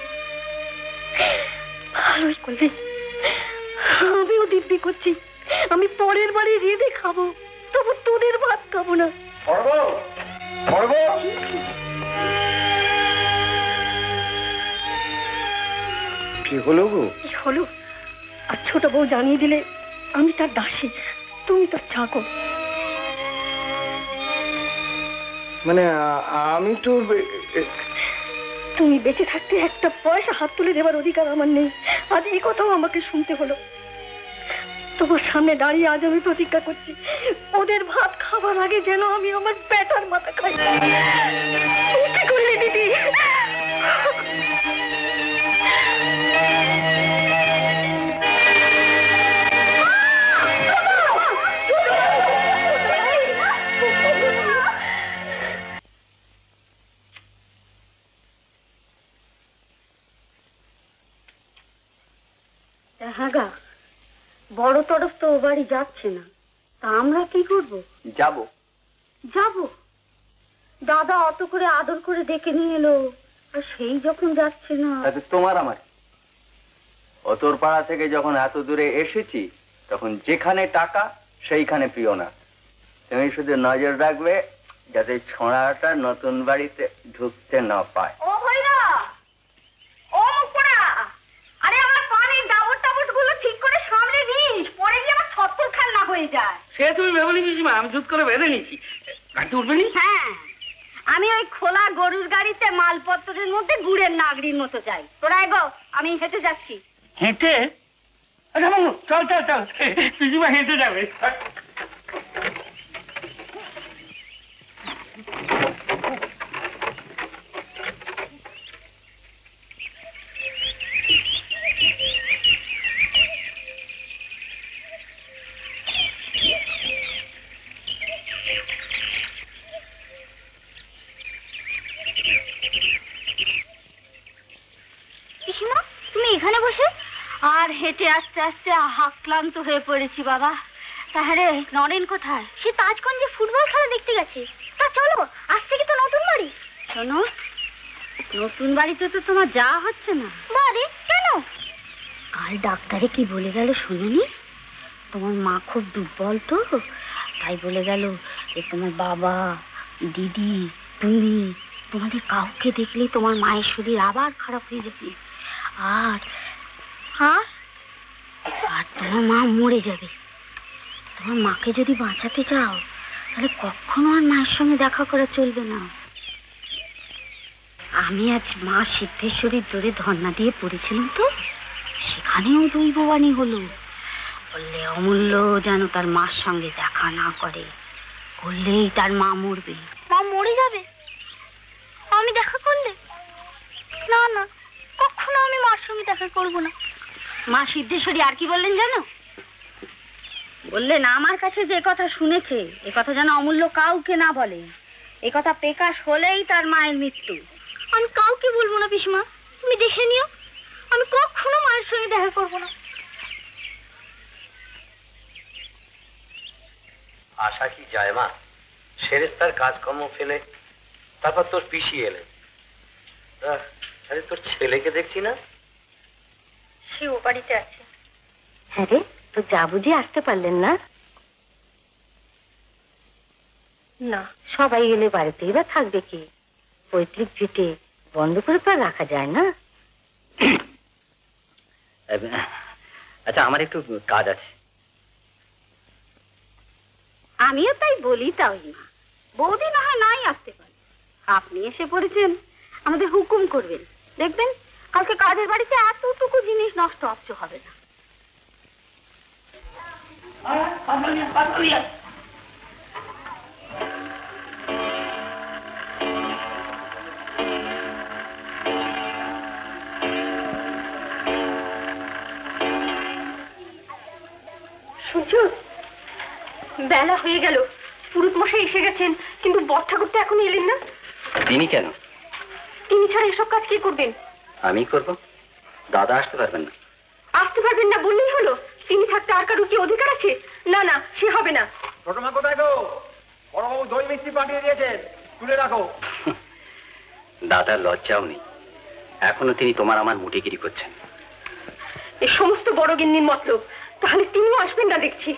ভালোই করলি। আমিও দিব্যি করছি, আমি পরের বাড়ি রেঁধে খাবো, তবু তোদের ভাত খাবো না। কি হলো গো? কি হলো? আর ছোট বউ জানিয়ে দিলে আমি তার দাসী, তুমি তার চাকর। মানে আমি তো, তুমি বেঁচে থাকতে একটা পয়সা হাত তুলে দেবার অধিকার আমার নেই। আজ এই কথাও আমাকে শুনতে হলো। তোমার সামনে দাঁড়িয়ে আজ আমি প্রতিজ্ঞা করছি, ওদের ভাত খাবার আগে যেন আমি আমার পেটার মাথা খাই। কি করলে দিদি? হাগা, বড় তরফ তো ও বাড়ি যাচ্ছে না, তা আমরা কি করব? যাব যাব দাদা অত করে আদর করে ডেকে নিয়ে এলো, আর সেই যখন যাচ্ছে না। তাতে তোমার আমার অতর পাড়া থেকে যখন এত দূরে এসেছি তখন যেখানে টাকা সেইখানে প্রিয় না। তুমি শুধু নজর রাখবে যাতে ছোঁড়াটা নতুন বাড়িতে ঢুকতে না পায়। ও ভাইরা, ও মুখপোড়া, আরে আমার পানির ডাবর টাবর গুলো ঠিক করে সামলে নিস, পরে গিয়ে আমার ছত্তর খান না হয়ে যায়। সে তুমি ভেবে নিয়েছিস মা, আমি জুত করে বেঁধে নিয়েছি। গাড়িতে উঠবে নি? হ্যাঁ, আমি ওই খোলা গরুর গাড়িতে মালপত্রের মধ্যে গুড়ের নাগরির মতো যাই। তোরা এগো, আমি হেঁটে যাচ্ছি। হেঁটে? আচ্ছা মামু চল চল চল, পিসিমা হেঁটে যাবে। এখানে বসে আর হেঁটে আস্তে আস্তে হাফ ক্লান্ত হয়ে পড়েছি বাবা। তাহলে নরেন কোথায়? সে তাজগঞ্জে ফুটবল খেলা দেখতে গেছে। তা চলো, আজ থেকে তো নতুন বাড়ি। শোনো, নতুন বাড়িতে তো তোমার যাওয়া হচ্ছে না। বাড়ি কেন? কাল ডাক্তারে কি বলে গেল শুনুনি? তোমার মা খুব দুর্বল তো, তাই বলে গেল যে তোমার বাবা, দিদি, তুমি, তোমাদের কাউকে দেখলেই তোমার মায়ের শরীর আবার খারাপ হয়ে যাবে, আর আর আর তোমার মা মরে যাবে। তোমার মাকে যদি বাঁচাতে চাও তাহলে কখনো আর মায়ের সঙ্গে দেখা করা চলবে না। আমি আজ মা সিদ্ধেশ্বরীর দূরে ধর্ণা দিয়ে পড়েছিলাম তো, সেখানেও দৈববাণী হলো, বললে অমূল্য যেন তার মার সঙ্গে দেখা না করে, করলেই তার মা মরবে। মা মরে যাবে আমি দেখা করলে? না না, কখনো আমি মার সঙ্গে দেখা করব না। মা সিদ্ধেশ্বরী আর কি বললেন জানো? বললেন আমার কাছে যে কথা শুনেছে এ কথা যেন অমূল্য কাউকে না বলে, এ কথা প্রকাশ হলেই তার মায়ের মৃত্যু। আমি কাউকে বলবো না পিসমা, তুমি দেখে নিও, আমি কখনো মায়ের সঙ্গে দেখা করব না। আশা কি যায় মা? সেরেস্তার কাজকর্ম ফেলে তারপর তোর পিসি এলে, আরে তোর ছেলেকে দেখছি না? সে ও বাড়িতে আছে। হ্যাঁ রে, তো যা বুঝি আসতে পারলেন না? না, সবাই এলে বাড়িতেই বা থাকবে কি? পৈতৃক ভিটে বন্ধ করে তো আর রাখা যায় না। আচ্ছা, আমার একটু কাজ আছে। আমিও তাই বলি, তাই না বৌদি না হয় নাই আসতে পারে, আপনি এসে পড়েছেন, আমাদের হুকুম করবেন, দেখবেন কালকে কাজের বাড়িতে এতটুকু জিনিস নষ্ট অবশ্য হবে না। সূর্য, বেলা হয়ে গেল, পুরুত মশাই এসে গেছেন, কিন্তু বর ঠাকুর তো এখন এলেন না। তিনি কেন? তিনি ছাড়া এসব কাজ কি করবেন? আমি করব, দাদা আসতে পারবেন না। আসতে পারবেন না বললেই হলো? তিনি থাকতে আর কারোর কি অধিকার আছে? না না, সে হবে না। ছোট মা কোথায় গো? বড়বাবু দই মিষ্টি পাঠিয়ে দিয়েছেন, তুলে রাখো। দাদার লজ্জাও নেই, এখনো তিনি তোমার আমার মুটিগিরি করছেন। এই সমস্ত বড় গিন্নির মতলব, তাহলে তিনিও আসবেন না দেখছি।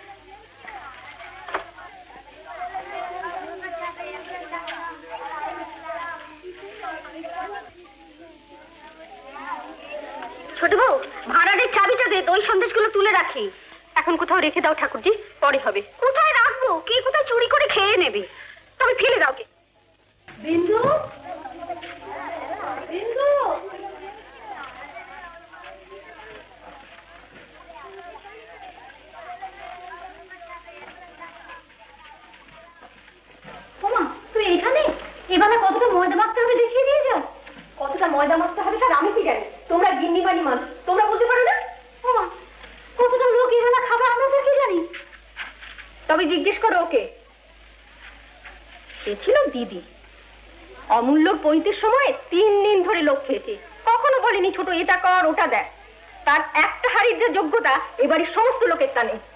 ছোট বউ, ভাড়ারের চাবিটা দে, দই সন্দেশগুলো তুলে রাখি। এখন কোথাও রেখে দাও ঠাকুরজি, পরে হবে। কোথায় রাখবো? কে কোথায় চুরি করে খেয়ে নেবে, তবে ফেলে দাও। কে বিন্দু, বিন্দু, ওমা তুই এখানে? এবার কতটা ময়দা মাখতে হবে দেখিয়ে দিয়ে যাও। কতটা ময়দা মাখতে হবে স্যার আমি কি জানি, তোমরা গিন্নি বাড়ি মানুষ, তোমরা বলতে পারো না? ওমা কতটা লোক এখানে খাবে আমরা তো কি জানি। তবে জিজ্ঞেস করো ওকে। সে ছিল দিদি, অমূল্য পৈতের সময় তিন দিন ধরে লোক খেয়েছে, কখনো বলেনি ছোট এটা কর ওটা দেয়। তার একটা হাড়ির যে যোগ্যতা এবারে সমস্ত লোকের তা নেই।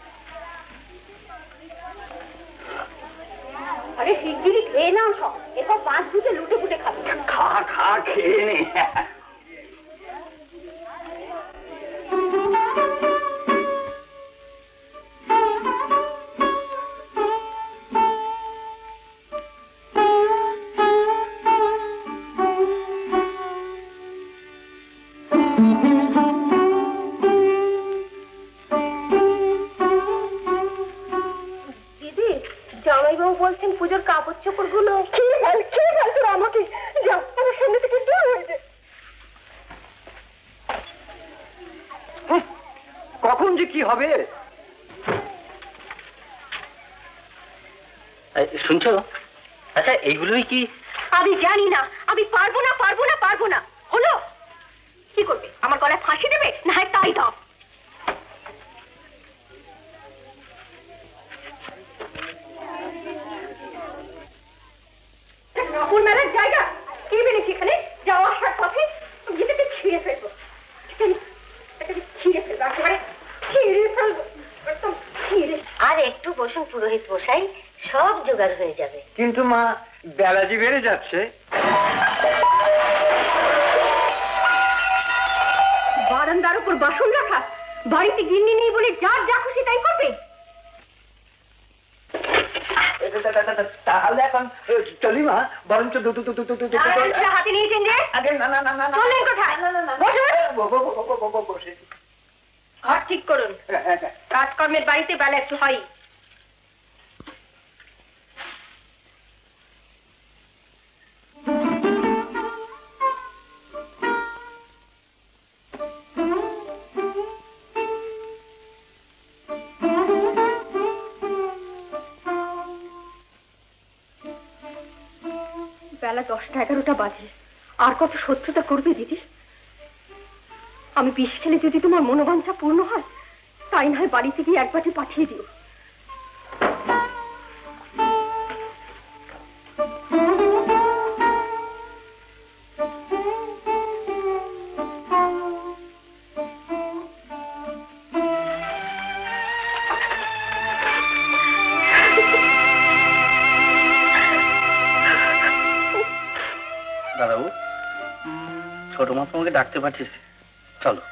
আরে শিগগিরি খেয়ে নাও সব, এরপর পাঁচ দুটো লুটে ফুটে খাবে। খা খা খেয়ে নে। বলছেন পুজোর কাপড় চোপড় গুলো খেয়ে ফেল খেয়ে ফেল তোরা আমাকে। যাও আমার সামনে থেকে দূর হয়ে যায়। কখন যে কি হবে শুনছো? আচ্ছা এইগুলোই কি? আমি জানি না, আমি পারবো না পারবো না পারবো না। হলো কি করবে? আমার গলায় ফাঁসি দেবে না হয় তাই দাও। ঠাকুর মেলার জায়গা কে বেড়েছে এখানে? যাওয়া আসার পথে যেটাকে ছিঁড়ে ফেলবো, ছিঁড়ে ফেলবো একেবারে ছিঁড়ে ফেলবো একদম ছিঁড়ে। আর একটু বসুন পুরোহিত মশাই, সব জোগাড় হয়ে যাবে। কিন্তু মা বেলা যে বেড়ে যাচ্ছে। বারান্দার উপর বাসন রাখা, বাড়িতে গিন্নি নেই বলে যার যা খুশি তাই করবে। তাহলে এখন চলি মা, বরঞ্চ হাতে নিয়েছেন যে চললেন কোথায়? ঘর ঠিক করুন, কাজকর্মের বাড়িতে বেলা একটু হয়। বেলা দশটা এগারোটা বাজে, আর কত শত্রুতা করবে দিদি? আমি বিষ খেলে যদি তোমার মনোবাঞ্ছা পূর্ণ হয়, তাই না হয় বাড়িতে গিয়ে এক বাটি পাঠিয়ে দিও। দাদাবু, ছোট মা তোমাকে ডাকতে পাঠিয়েছে, চলো।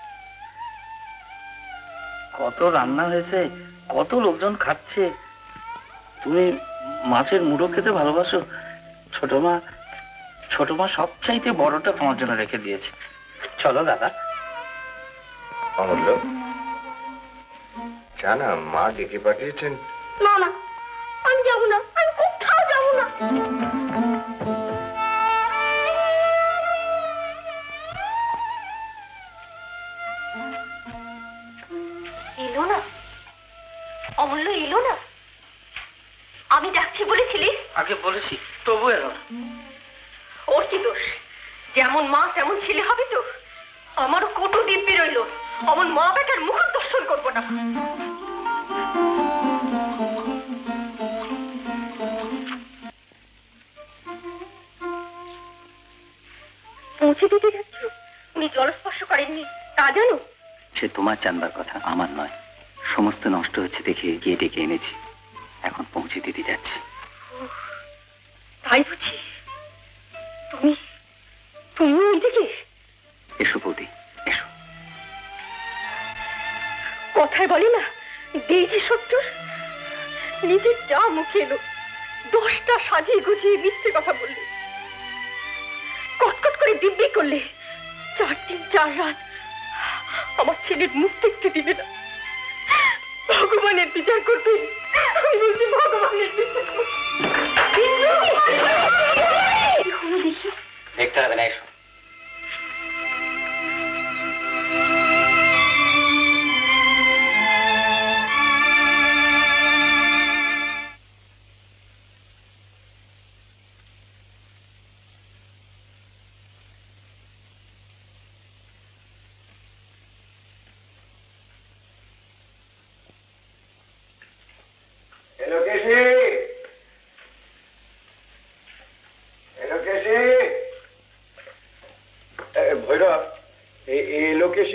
কত রান্না হয়েছে, কত লোকজন খাচ্ছে। তুমি মাছের মুড়ো খেতে ভালোবাসো। ছোট মা ছোট মা সবচাইতে বড়টা তোমার জন্য রেখে দিয়েছে। চলো দাদা। অমূল্য, জানা মা ডেকে পাঠিয়েছেন। না না, আমি যাবো না, আমি কোথাও যাবো না। এলো না, অমূল্য এলো না। আমি ডাকছি বলেছিলি? আগে বলেছি, তবু এলো না। ওর কি দোষ? যেমন মা তেমন ছেলে হবে তো। আমারও কত দিব্যি রইল, অমন মা বেটার মুখ দর্শন করবো না। পৌঁছে দিতে যাচ্ছ? উনি জলস্পর্শ করেননি তা জানো? সে তোমার জানবার কথা, আমার নয়। সমস্ত নষ্ট হচ্ছে দেখে গিয়ে ডেকে এনেছি, এখন পৌঁছে দিতে যাচ্ছি। তাই বুঝি? তুমি তুমি ওইদিকে? এসো বৌদি, এসো। কথায় বলে না দেজি সত্তর, নিজের যা মুখে এলো দশটা সাজিয়ে গুছিয়ে মিথ্যে কথা বললে, কটকট করে দিব্যি করলে। চার দিন চার রাত আমার ছেলের মুখ দেখতে দিবে না। ভগবানের বিচার করবে, আমি বলছি ভগবানের বিচার করবে। দেখি দেখতে হবে না, এসো।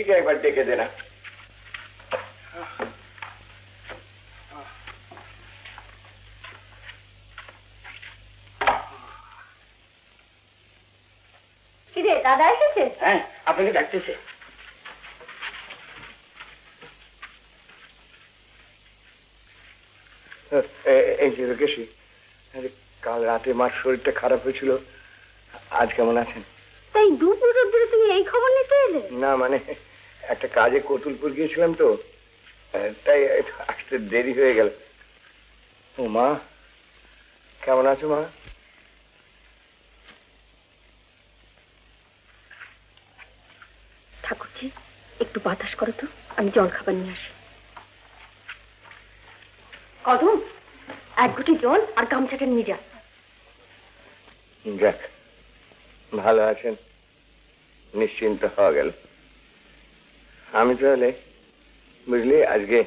মিষ্টিকে একবার ডেকে দে না। কি রে, দাদা এসেছে? হ্যাঁ, আপনাকে ডাকতেছে। এই যে রকেশি, কাল রাতে মার শরীরটা খারাপ হয়েছিল, আজ কেমন আছেন? তাই দুপুর অব্দি তুমি এই খবর নিতে এলে? না মানে একটা কাজে কতুলপুর গিয়েছিলাম তো, তাই আসতে দেরি হয়ে গেল। ও মা, কেমন আছো মা? ঠাকুরজি, একটু বাতাস করো তো, আমি জল খাবার নিয়ে আসি। কদম, এক ঘটি জল আর গামছাটা নিয়ে যা। যাক, ভালো আছেন, নিশ্চিন্ত হওয়া গেল। আমি তাহলে বুঝলি আজকে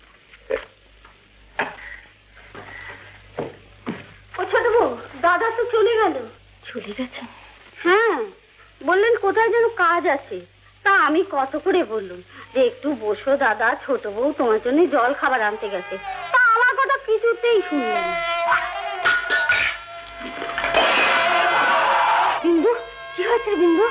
ও ছোট বউ, দাদা তো চলে গেল। চলে গেছে? হ্যাঁ, বললেন কোথায় যেন কাজ আছে। তা আমি কত করে বললুম যে একটু বসো দাদা, ছোট বউ তোমার জন্য জল খাবার আনতে গেছে। তা আমার কথা কিছুতেই শুনলেন। বিন্দু, কি হয়েছে বিন্দু?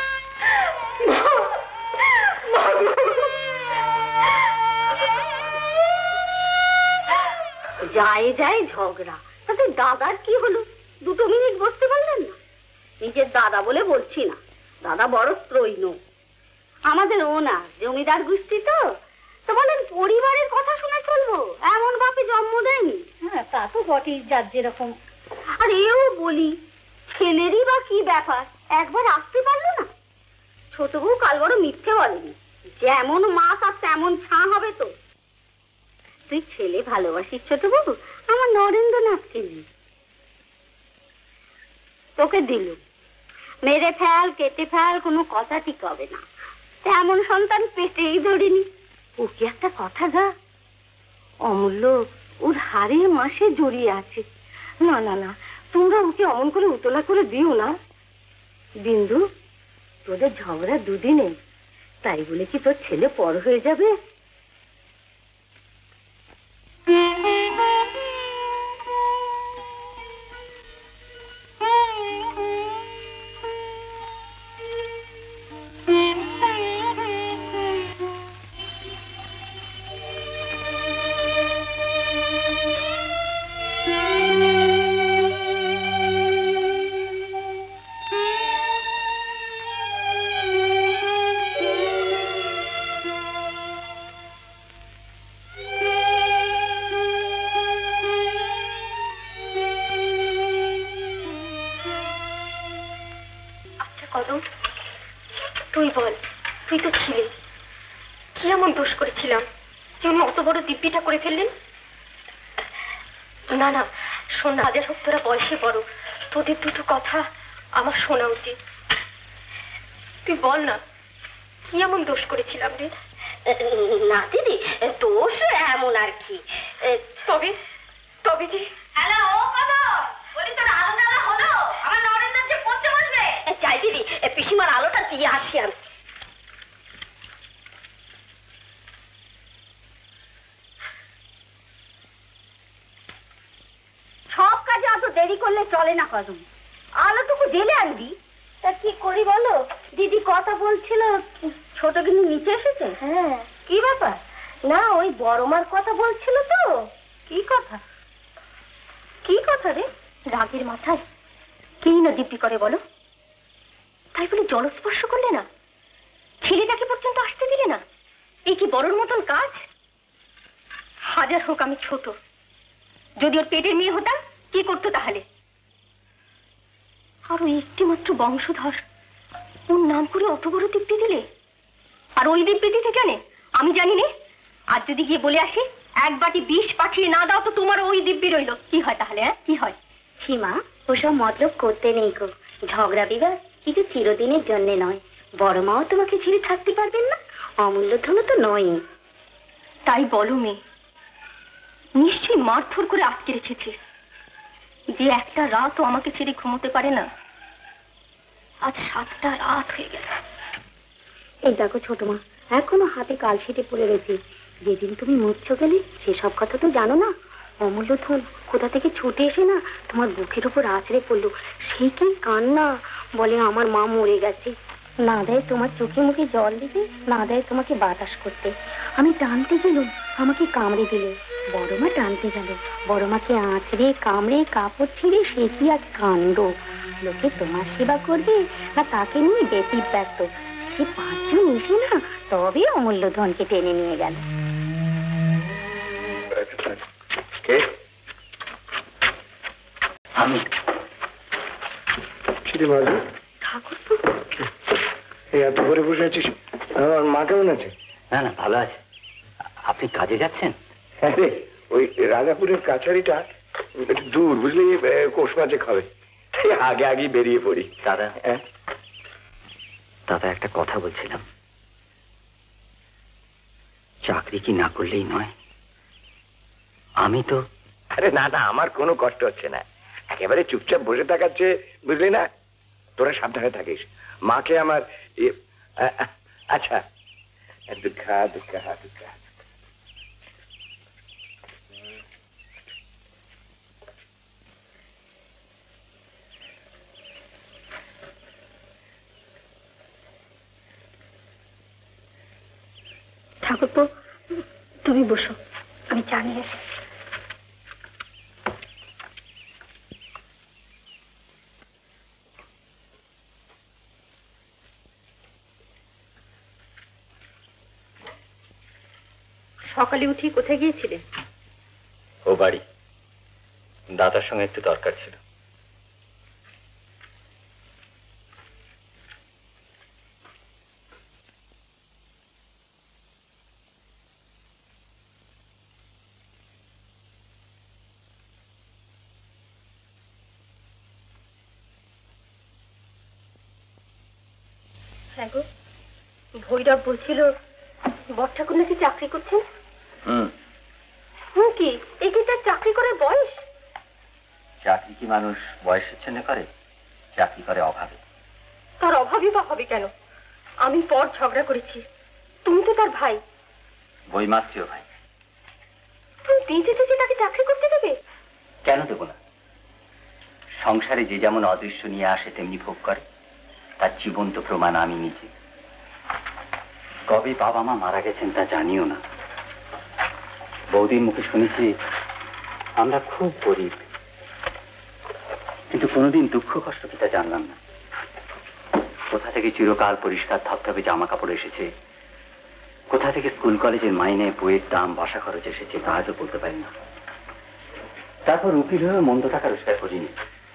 যায় যায় ঝগড়া, তাতে দাদার কি হলো? দুটো মিনিট বসতে পারলেন না? নিজের দাদা বলে বলছি না, দাদা বড় স্ত্রৈণ। আমাদের ও না, জমিদার গোষ্ঠী তো, তো বলেন পরিবারের কথা শুনে চলবো, এমন বাপে জন্ম দেয়নি। হ্যাঁ, তা তো বটেই, যার যেরকম। আর এও বলি, ছেলেরই বা কি ব্যাপার, একবার আসতে পারলো না? ছোট বউ কাল বড় মিথ্যে বলেনি, যেমন মাছ আর তেমন ছাঁ হবে তো। তুই ছেলে ভালোবাসিস ছোট বউ, আমার নরেন্দ্রনাথকে নি তোকে দিল, মেরে ফেল কেটে ফেল কোনো কথা ঠিক হবে না, তেমন সন্তান পেটেই ধরিনি। ও কি একটা কথা গা, অমূল্য ওর হাড়ে মাসে জড়িয়ে আছে। না না না, তোমরা ওকে অমন করে উতলা করে দিও না। বিন্দু, তোদের ঝগড়া দুদিনে, তাই বলে কি তোর ছেলে পর হয়ে যাবে? তুই বল, তুই তো ছিলি, কি এমন দোষ করেছিলাম যে উনি অত বড় দিব্যিটা করে ফেললেন? না না শোন, হাজার হোক তোরা বয়সে বড়, তোদের দুটো কথা আমার শোনা উচিত। তুই বল না, কি এমন দোষ করেছিলাম রে? না দিদি, দোষ এমন আর কি, তবে তবে যে হ্যালো ও কথা বলি, তোর আলো জ্বালা হলো? আমার নরেন্দ্র যে পড়তে বসবে। যাই দিদি, পিসিমার আলোটা দিয়ে আসি আমি। সব কাজে এত দেরি করলে চলে না কদম, আলোটুকু জেলে আনবি। তা কি করি বলো? দিদি কথা বলছিল, ছোট কিন্তু নিচে এসেছে। হ্যাঁ, কি ব্যাপার? না ওই বড় মার কথা বলছিল তো। কি কথা? কি কথা রে? রাগের মাথায় কি না দিব্যি করে বলো? তাই বলে জলস্পর্শ করলে না, ছেলেটাকে পর্যন্ত আসতে দিলে না, এই কি বড়র মতন কাজ? হাজার হোক আমি ছোট, যদি ওর পেটের মেয়ে হতাম কি করতো তাহলে? আর ওই একটি মাত্র বংশধর, ওর নাম করে অত বড় দিব্যি দিলে। আর ওই দিব্যি দিতে জানে আমি জানি নে। আর যদি গিয়ে বলে আসি এক বাটি বিষ পাঠিয়ে না দাও তো তোমার ওই দিব্যি রইল, কি হয় তাহলে? হ্যাঁ কি হয়? সীমা, ওসব মতলব করতে নেই গো, ঝগড়া বিবাদ কিছু চিরদিনের জন্য নয়। বড় মাও তোমাকে ছেড়ে থাকতে পারবেন না, অমূল্য ধন তো নয়। তাই বলো মেয়ে, নিশ্চয়ই মারধর করে আটকে রেখেছে, যে একটা রাতও আমাকে ছেড়ে ঘুমোতে পারে না। আজ সাতটা রাত হয়ে গেল। এই দেখো ছোট মা, এখনো হাতে কালশিটে পড়ে রয়েছে। যেদিন তুমি মরছো গেলে সেসব কথা তো জানো না। অমূল্য ধন কোথা থেকে ছুটে এসে না তোমার বুকের উপর আছড়ে পড়লো। সেই কি কান্না! বলে আমার মা মরে গেছে। না দেয় তোমার চোখে মুখে জল দিতে, না দেয় তোমাকে বাতাস করতে। আমি টানতে গেলুম, আমাকে কামড়ে দিলে। বড় মা টানতে গেল, বড় মাকে আঁচড়ে কামড়ে কাপড় ছিঁড়ে সে কি এক কাণ্ড। লোকে তোমার সেবা করবে না তাকে নিয়ে বেশি ব্যস্ত। সে পাঁচজন এসে না তবে অমূল্য ধনকে টেনে নিয়ে গেল। আমি ঠাকুরপো, এত করে বসে আছিস? আমার মা কেমন আছে? না না, ভালো আছে। আপনি কাজে যাচ্ছেন? হ্যাঁ রে, ওই রাজাপুরের কাছারিটা একটু দূর, বুঝলি, কোষ মাঝে খাবে, আগে আগে বেরিয়ে পড়ি। দাদা, দাদা একটা কথা বলছিলাম। চাকরি কি না করলেই নয়? আমি তো... আরে না না, আমার কোনো কষ্ট হচ্ছে না। একেবারে চুপচাপ বসে থাকাচ্ছে, বুঝলি না? তোরা সাবধানে থাকিস। মাকে আমার... আচ্ছা, দুঃখা দুঃখা দুঃখা। ঠাকুরপো, তুমি বসো, আমি চা নিয়ে আসি। সকালে উঠি কোথায় গিয়েছিলে? ও বাড়ি, দাদার সঙ্গে একটু দরকার ছিল। হ্যাঁ গো, ভৈরব বলছিল বড় ঠাকুর নাকি চাকরি করছেন। হুম হুম কি এ কি তার চাকরি করার বয়স? চাকরি কি মানুষ বয়সের জন্য করে? চাকরি করে অভাবে। তার অভাবই বা হবে কেন? আমি পর ঝগড়া করেছি, তুমি তো তার ভাই। বইমাত্রীয় ভাই। তুমি বেঁচে থেকে তাকে চাকরি করতে দেবে? কেন দেব না? সংসারে যে যেমন অদৃশ্য নিয়ে আসে তেমনি ভোগ করে, তার জীবন্ত প্রমাণ আমি নিজে। কবে বাবা মা মারা গেছেন তা জানিও না। বৌদির মুখে শুনেছি আমরা খুব গরিব, কিন্তু কোনোদিন দুঃখ কষ্ট কি তা জানলাম না। কোথা থেকে চিরকাল পরিষ্কার ধবধবে জামা কাপড় এসেছে, কোথা থেকে স্কুল কলেজের মাইনে, বইয়ের দাম, বাসা খরচ এসেছে তা আজও বলতে পারি না। তারপর উকিল হয়ে মন্দ টাকা রোজগার করিনি।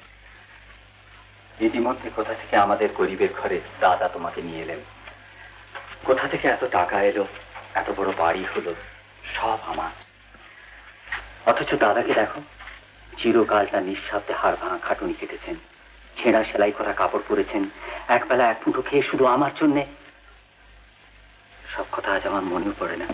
ইতিমধ্যে কোথা থেকে আমাদের গরিবের ঘরে দাদা তোমাকে নিয়ে এলেন। কোথা থেকে এত টাকা এলো, এত বড় বাড়ি হলো, সব আমার। অথচ দাদাকে দেখো, চিরকালটা নিঃশব্দে হাড় ভাঙা খাটুনি কেটেছেন, ছেঁড়া সেলাই করা কাপড় পরেছেন, একবেলা এক মুঠো খেয়ে শুধু আমার জন্যে। সব কথা আজ আমার মনেও পড়ে না।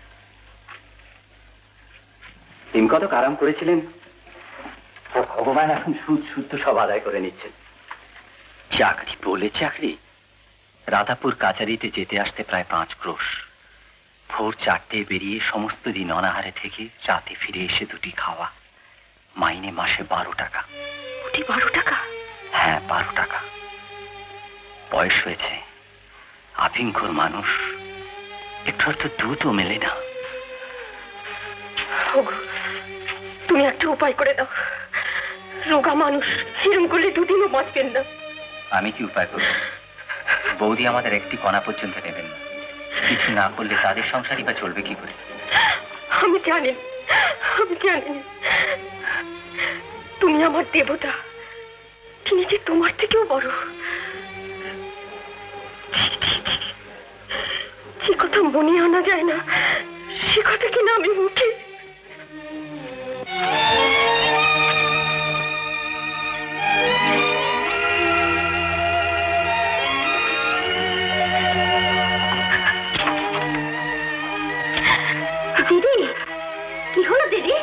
তিন কতক আরাম করেছিলেন, ভগবান এখন সুদ শুদ্ধ সব আদায় করে নিচ্ছেন। চাকরি বলে চাকরি, রাধাপুর কাচারিতে যেতে আসতে প্রায় পাঁচ ক্রোশ। ভোর চারটে বেরিয়ে সমস্ত দিন অনাহারে থেকে রাতে ফিরে এসে দুটি খাওয়া। মাইনে মাসে বারো টাকা। ওটি বারো টাকা? হ্যাঁ, বারো টাকা। বয়স হয়েছে, আফিংখোর মানুষ, একটু তো দুধও মেলে না। তুমি একটা উপায় করে দাও। রোগা মানুষ, এরকম করলে দুদিনও বাঁচবেন না। আমি কি উপায় করব? বৌদি আমাদের একটি কণা পর্যন্ত নেবেন না। কিছু না করলে তাদের সংসারই বা চলবে কি করে? আমি জানি, আমি জানি তুমি আমার দেবতা, তিনি যে তোমার থেকেও বড়। যে কথা মনে আনা যায় না সে কথা কিনা আমি মুখে। দিদি, কি হলো দিদি?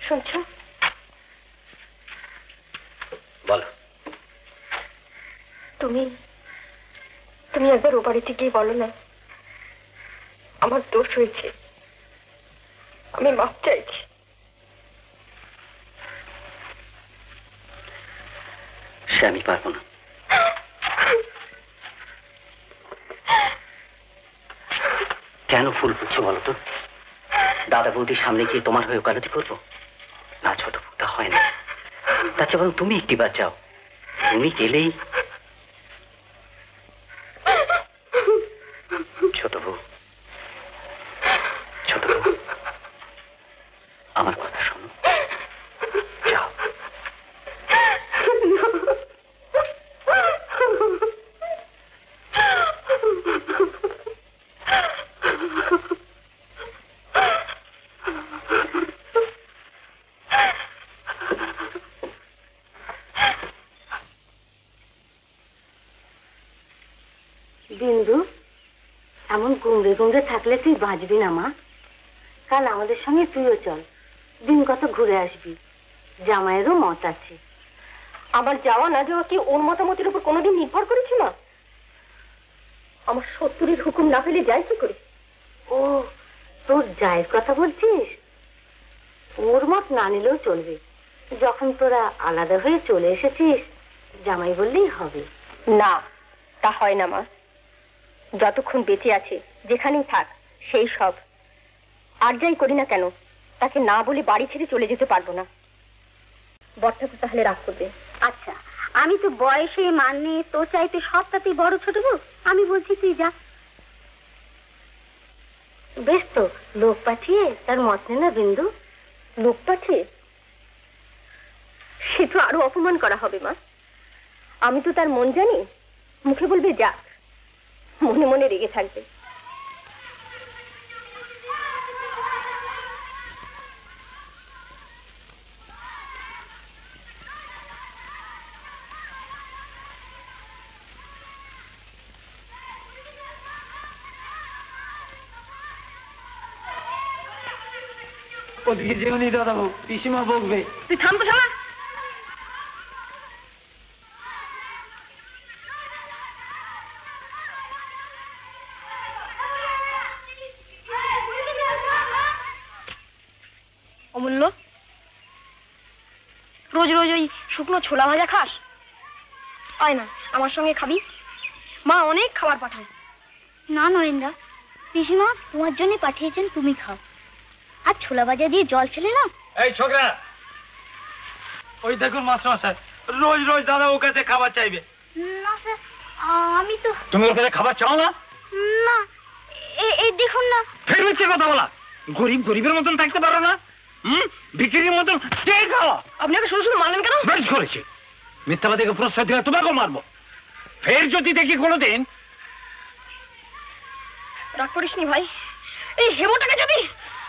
শুনছো? বলো। তুমি তুমি একবার ও বাড়িতে গিয়ে বলো না আমার দোষ হয়েছে, আমি মাপ চাইছি। সে আমি পারবো না। কেন ফুল ফুটছো বলো তো? দাদা বৌদির সামনে গিয়ে তোমার হয়ে ওকালতি করবো? না ছোট বউ, তা হয় না। তার চেয়ে বরং তুমি একটিবার যাও। তুমি গেলেই ছোট বউ, ছোট বউ আমার কথা শোনো, যাও। বিন্দু, এমন গুমড়ে গুমড়ে থাকলে তুই বাঁচবি না মা। কাল আমাদের সঙ্গে তুইও চল, দিন কত ঘুরে আসবি। জামাইয়েরও মত আছে। আমার যাওয়া না যাওয়া কি ওর মতামতের উপর কোনোদিন নির্ভর করেছে মা? আমার সত্তরের হুকুম না পেলে যায় কি করে? ও, তোর জায়ের কথা বলছিস? ওর মত না নিলেও চলবে। যখন তোরা আলাদা হয়ে চলে এসেছিস, জামাই বললেই হবে। না, তা হয় না মা। যতক্ষণ বেঁচে আছে যেখানেই থাক সেই সব। আর যাই করি না কেন তাকে না বলে বাড়ি ছেড়ে চলে যেতে পারবো না। বড়ঠাকুর তাহলে রাগ করবে। আচ্ছা, আমি তো বয়সে মানে তো চাইতে সবটাতেই বড় ছোট বউ। আমি বলছি তুই যা। বেশ তো, লোক পাঠিয়ে তার মত নে না বিন্দু। লোক পাঠিয়ে? সে তো আরো অপমান করা হবে মা। আমি তো তার মন জানি। মুখে বলবে যাক, মনে মনে রেগে থাকবে। ওদিকে যেওনি দাদা বউ, পিসিমা বকবে। তুই থাম তো শালা। অমূল্য, রোজ রোজ ওই শুকনো ছোলা ভাজা খাস? আয় না, আমার সঙ্গে খাবি। মা অনেক খাবার পাঠায়। না নরেন্দা, পিসিমা তোমার জন্য পাঠিয়েছেন, তুমি খাও। আর ছোলা ভাজা দিয়ে জল ফেলে নাও। এই ছোকরা, ওই দেখুন মাস্টার মশাই রোজ রোজ দাদা ওর কাছে খাবার চাইবে। না স্যার, আমি তো। তুমি ওর কাছে খাবার চাও না? না, এই দেখুন না। ফের হচ্ছে কথা বলা। গরিব গরিবের মতন থাকতে পারো না? হুম, বিক্রির মতন খাওয়া। আপনাকে শুধু শুধু মানলেন কেন? বেশ করেছে। মিথ্যাবাদীকে প্রস্তাব দিলে তোমাকেও মারবো। ফের যদি দেখি কোনোদিন। রাগ করিসনি ভাই, এই হেমোটাকে যদি।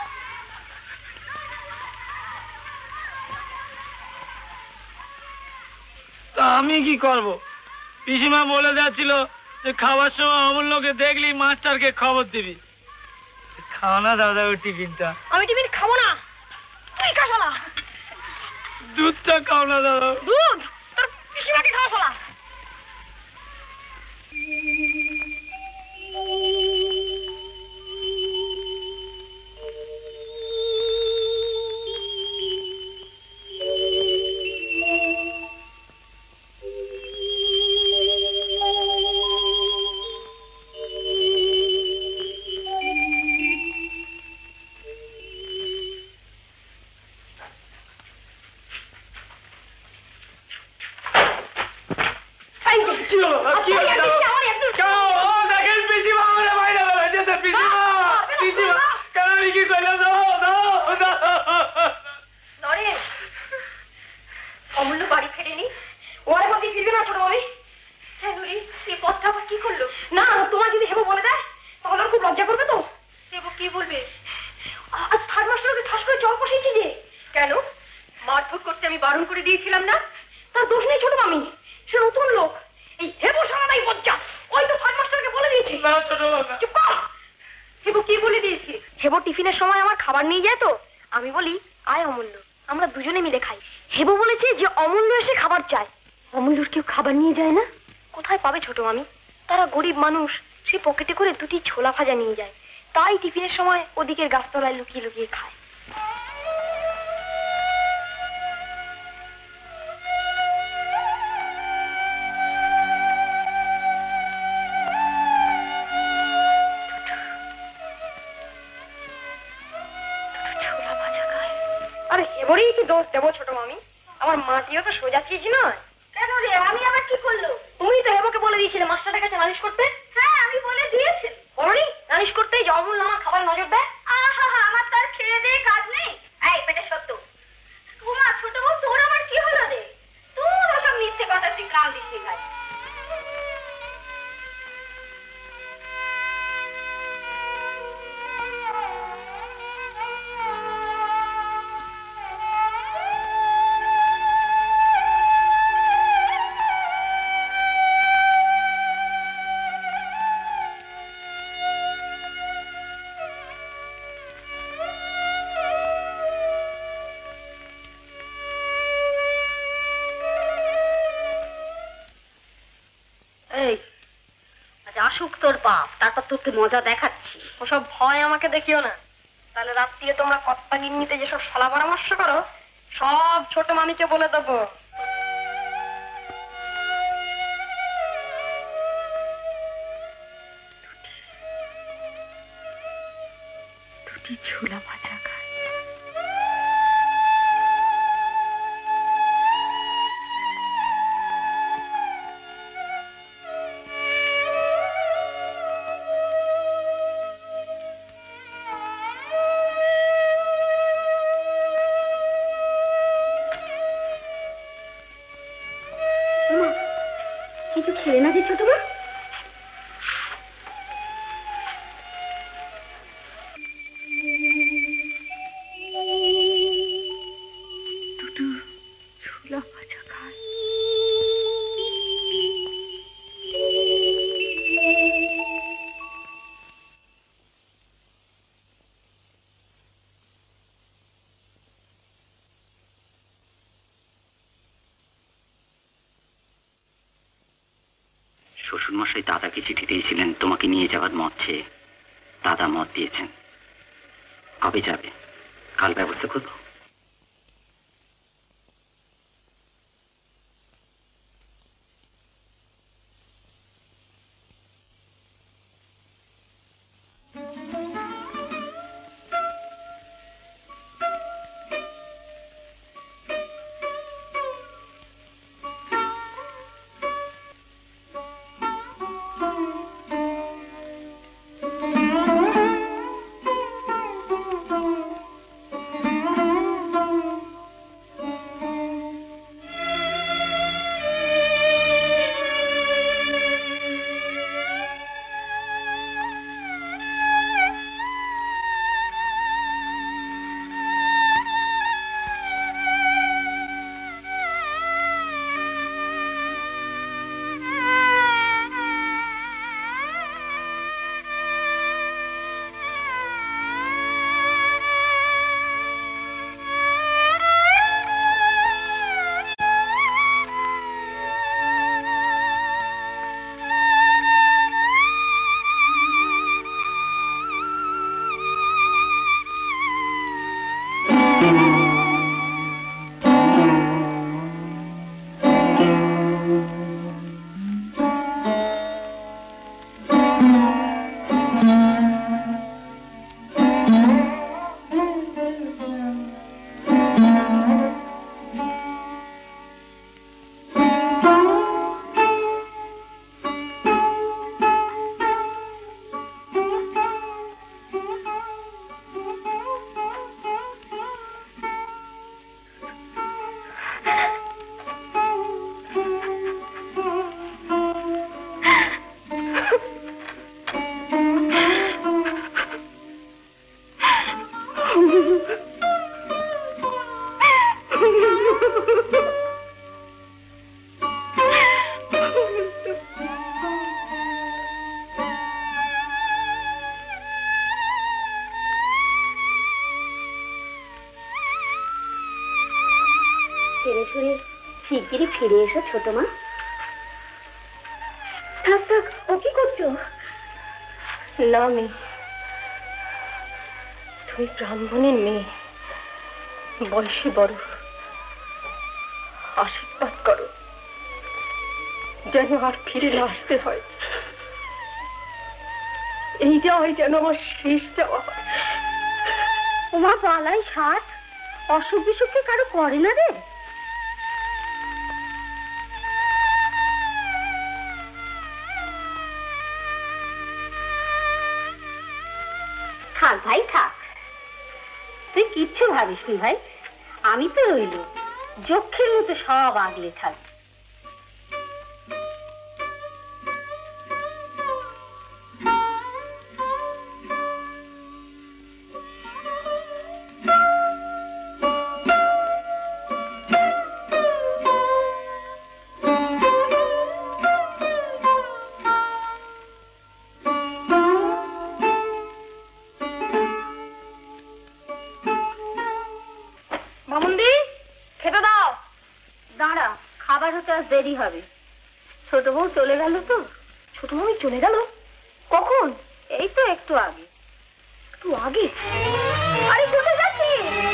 তা আমি কি করব? পিসিমা বলে যাচ্ছিল যে খাবার সময় অমূল্যকে দেখলি মাস্টারকে খবর দিবি। খাও না দাদা ওই টিফিনটা। আমি টিফিন খাবো না, তুই খা শালা। দুধটা খাও না দাদা। দুধ তোর পিসিমাকে খাওয়া শালা। অমূল্য বাড়ি ফেরেনি, ওর মধ্যে ফিরবে না ছোট ভাবি। হ্যাঁ নুরি, এই পথটা আবার কি করলো? না, তোমার যদি হেবো বলে দেয় তাহলে খুব লজ্জা করবে তো। হেবো কি বলবে? আজ থার্ড মাস্টারকে ঠাস করে জল বসিয়েছি যে। কেন? মারধর করতে আমি বারণ করে দিয়েছিলাম না? তার দোষ নেই ছোট মামি, সে নতুন লোক। এই হেবো সারাটাই বজ্জা। ওই তো থার্ড মাস্টারকে বলে দিয়েছি। না ছোট বাবা, চুপ কর। হেবো কি বলে দিয়েছি? হেবো টিফিনের সময় আমার খাবার নিয়ে যায় তো, আমি বলি আয় অমূল্য আমরা দুজনে মিলে খাই। হেবু বলেছে যে অমূল্য এসে খাবার চায়। অমূল্যর কেউ খাবার নিয়ে যায় না? কোথায় পাবে ছোট মামি? তারা গরিব মানুষ, সে পকেটে করে দুটি ছোলা ভাজা নিয়ে যায়, তাই টিফিনের সময় ওদিকের গাছতলায় লুকিয়ে লুকিয়ে খায়। আরে এবারেই কি দোষ দেবো ছোট মামি? আমার মাটিও তো সোজা চিজ নয়। কেন রে, আমি আবার কি করলো? তুমি তো হেবুকে বলে দিয়েছিলে মাস্টারের কাছে নালিশ করতে। হ্যাঁ, আমি বলে দিয়েছি। বলনি নালিশ করতে যে অমূল্য আমার খাবার নজর দেয়? আহা, আমার তার খেয়ে দিয়ে কাজ নেই। এই পেটে সত্য তোমার ছোট বউ, তোর আবার কি হলো রে? তোর ওসব মিথ্যে কথা তুই কান দিস নি ভাই। আসুক তোর বাপ, তারপর তোকে মজা দেখাচ্ছি। ওসব ভয় আমাকে দেখিও না, তাহলে রাত্রিরে তোমরা কত্তা গিন্নিতে যেসব শালা পরামর্শ করো সব ছোট মামিকে বলে দেবো। দুটি ছোলা ভাজা খায়। কিছু খেলে না যে ছোট মা? দুটো ছোলা ভাজা খায়। শ্বশুরমশাই দাদাকে চিঠি দিয়েছিলেন তোমাকে নিয়ে যাওয়ার মত চেয়ে। দাদা মত দিয়েছেন। কবে যাবে? কাল ব্যবস্থা করবো। জেনে শুনে শিগগিরই ফিরে এসো ছোট মা। থাক থাক, ও কি করছো? না মেয়ে, তুমি ব্রাহ্মণের মেয়ে, বয়সে বড়, আশীর্বাদ করো যেন আর ফিরে না আসতে হয়। এই যাওয়াই যেন আমার শেষ যাওয়া হয়। ওমা পালাই সাত, অসুখ বিসুখকে কারো করে না রে? থাক ভাই থাক, তুই কিচ্ছু ভাবিস নি ভাই, আমি তো রইল যক্ষের মতো সব আগলে থাক। দেরি হবে, ছোট বউ চলে গেল তো। ছোট বউ চলে গেল কখন? এই তো একটু আগে। একটু আগে? আরে কোথায় যাচ্ছি?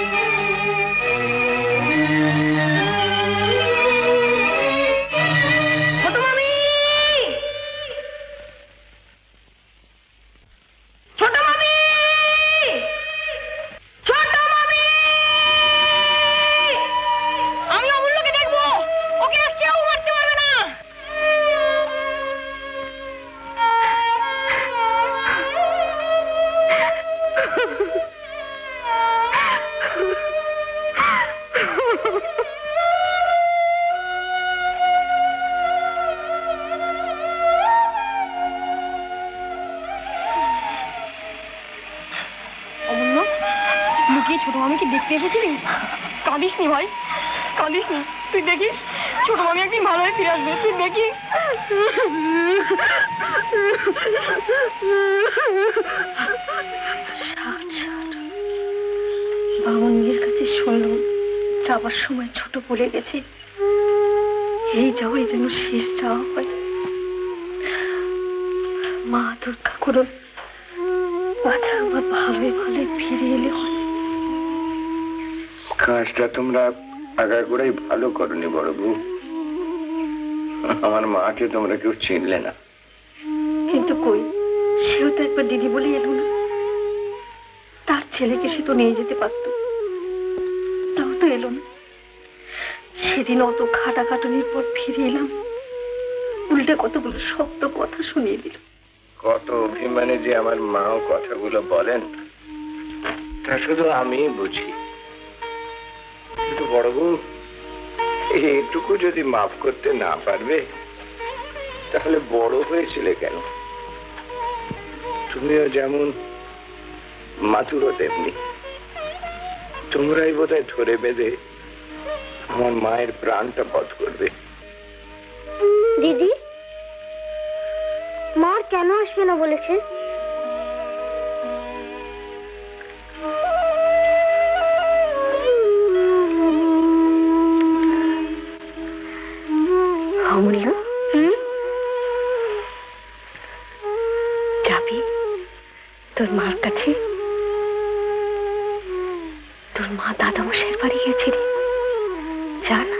ছোট মামি, ছোট মামি, ছোট মামি, আমি অমূল্যকে দেখবো, ওকে আর কেউ মারতে পারবে না। অমূল্য, লুকিয়ে ছোট মামিকে দেখতে এসেছিলি? কাঁদিস নি ভাই, কাঁদিস নি। তুই দেখিস ছোট মামি একদিন ভালো হয়ে ফিরে আসবে, তুই দেখিস। বামন মেয়ের কাছে শুনলাম যাবার সময় ছোট বলে গেছে এই যাওয়াই যেন শেষ যাওয়া হয়। মা দুর্গা করুন, বাচ্চা আমার ভালোই ভালোই ফিরে এলে হয়। কাজটা তোমরা আগাগোড়াই ভালো করনি বড় বউ। আমার মাকে তোমরা কেউ চিনলে না। কিন্তু কই, সেও তো একবার দিদি বলে এলো না। তার ছেলেকে সে তো নিয়ে যেতে পারত, তাও তো এলো না। সেদিন অত খাটাখাটুনির পর ফিরে এলাম, উল্টে কতগুলো শক্ত কথা শুনিয়ে দিল। কত অভিমানে যে আমার মাও কথাগুলো বলেন তা শুধু আমিই বুঝি। কিন্তু বড় বউ, এইটুকু যদি মাফ করতে না পারবে তাহলে বড় হয়েছিলে কেন? তুমিও যেমন মাতুরও তেমনি। তোমরাই বোধহয় ধরে বেঁধে আমার মায়ের প্রাণটা বধ করবে। দিদি, মা কেন আসবে না বলেছে? অমূল্য, যাবি তোর মার কাছে? তোর মা দাদামশাইয়ের বাড়ি গেছে রে, যা না।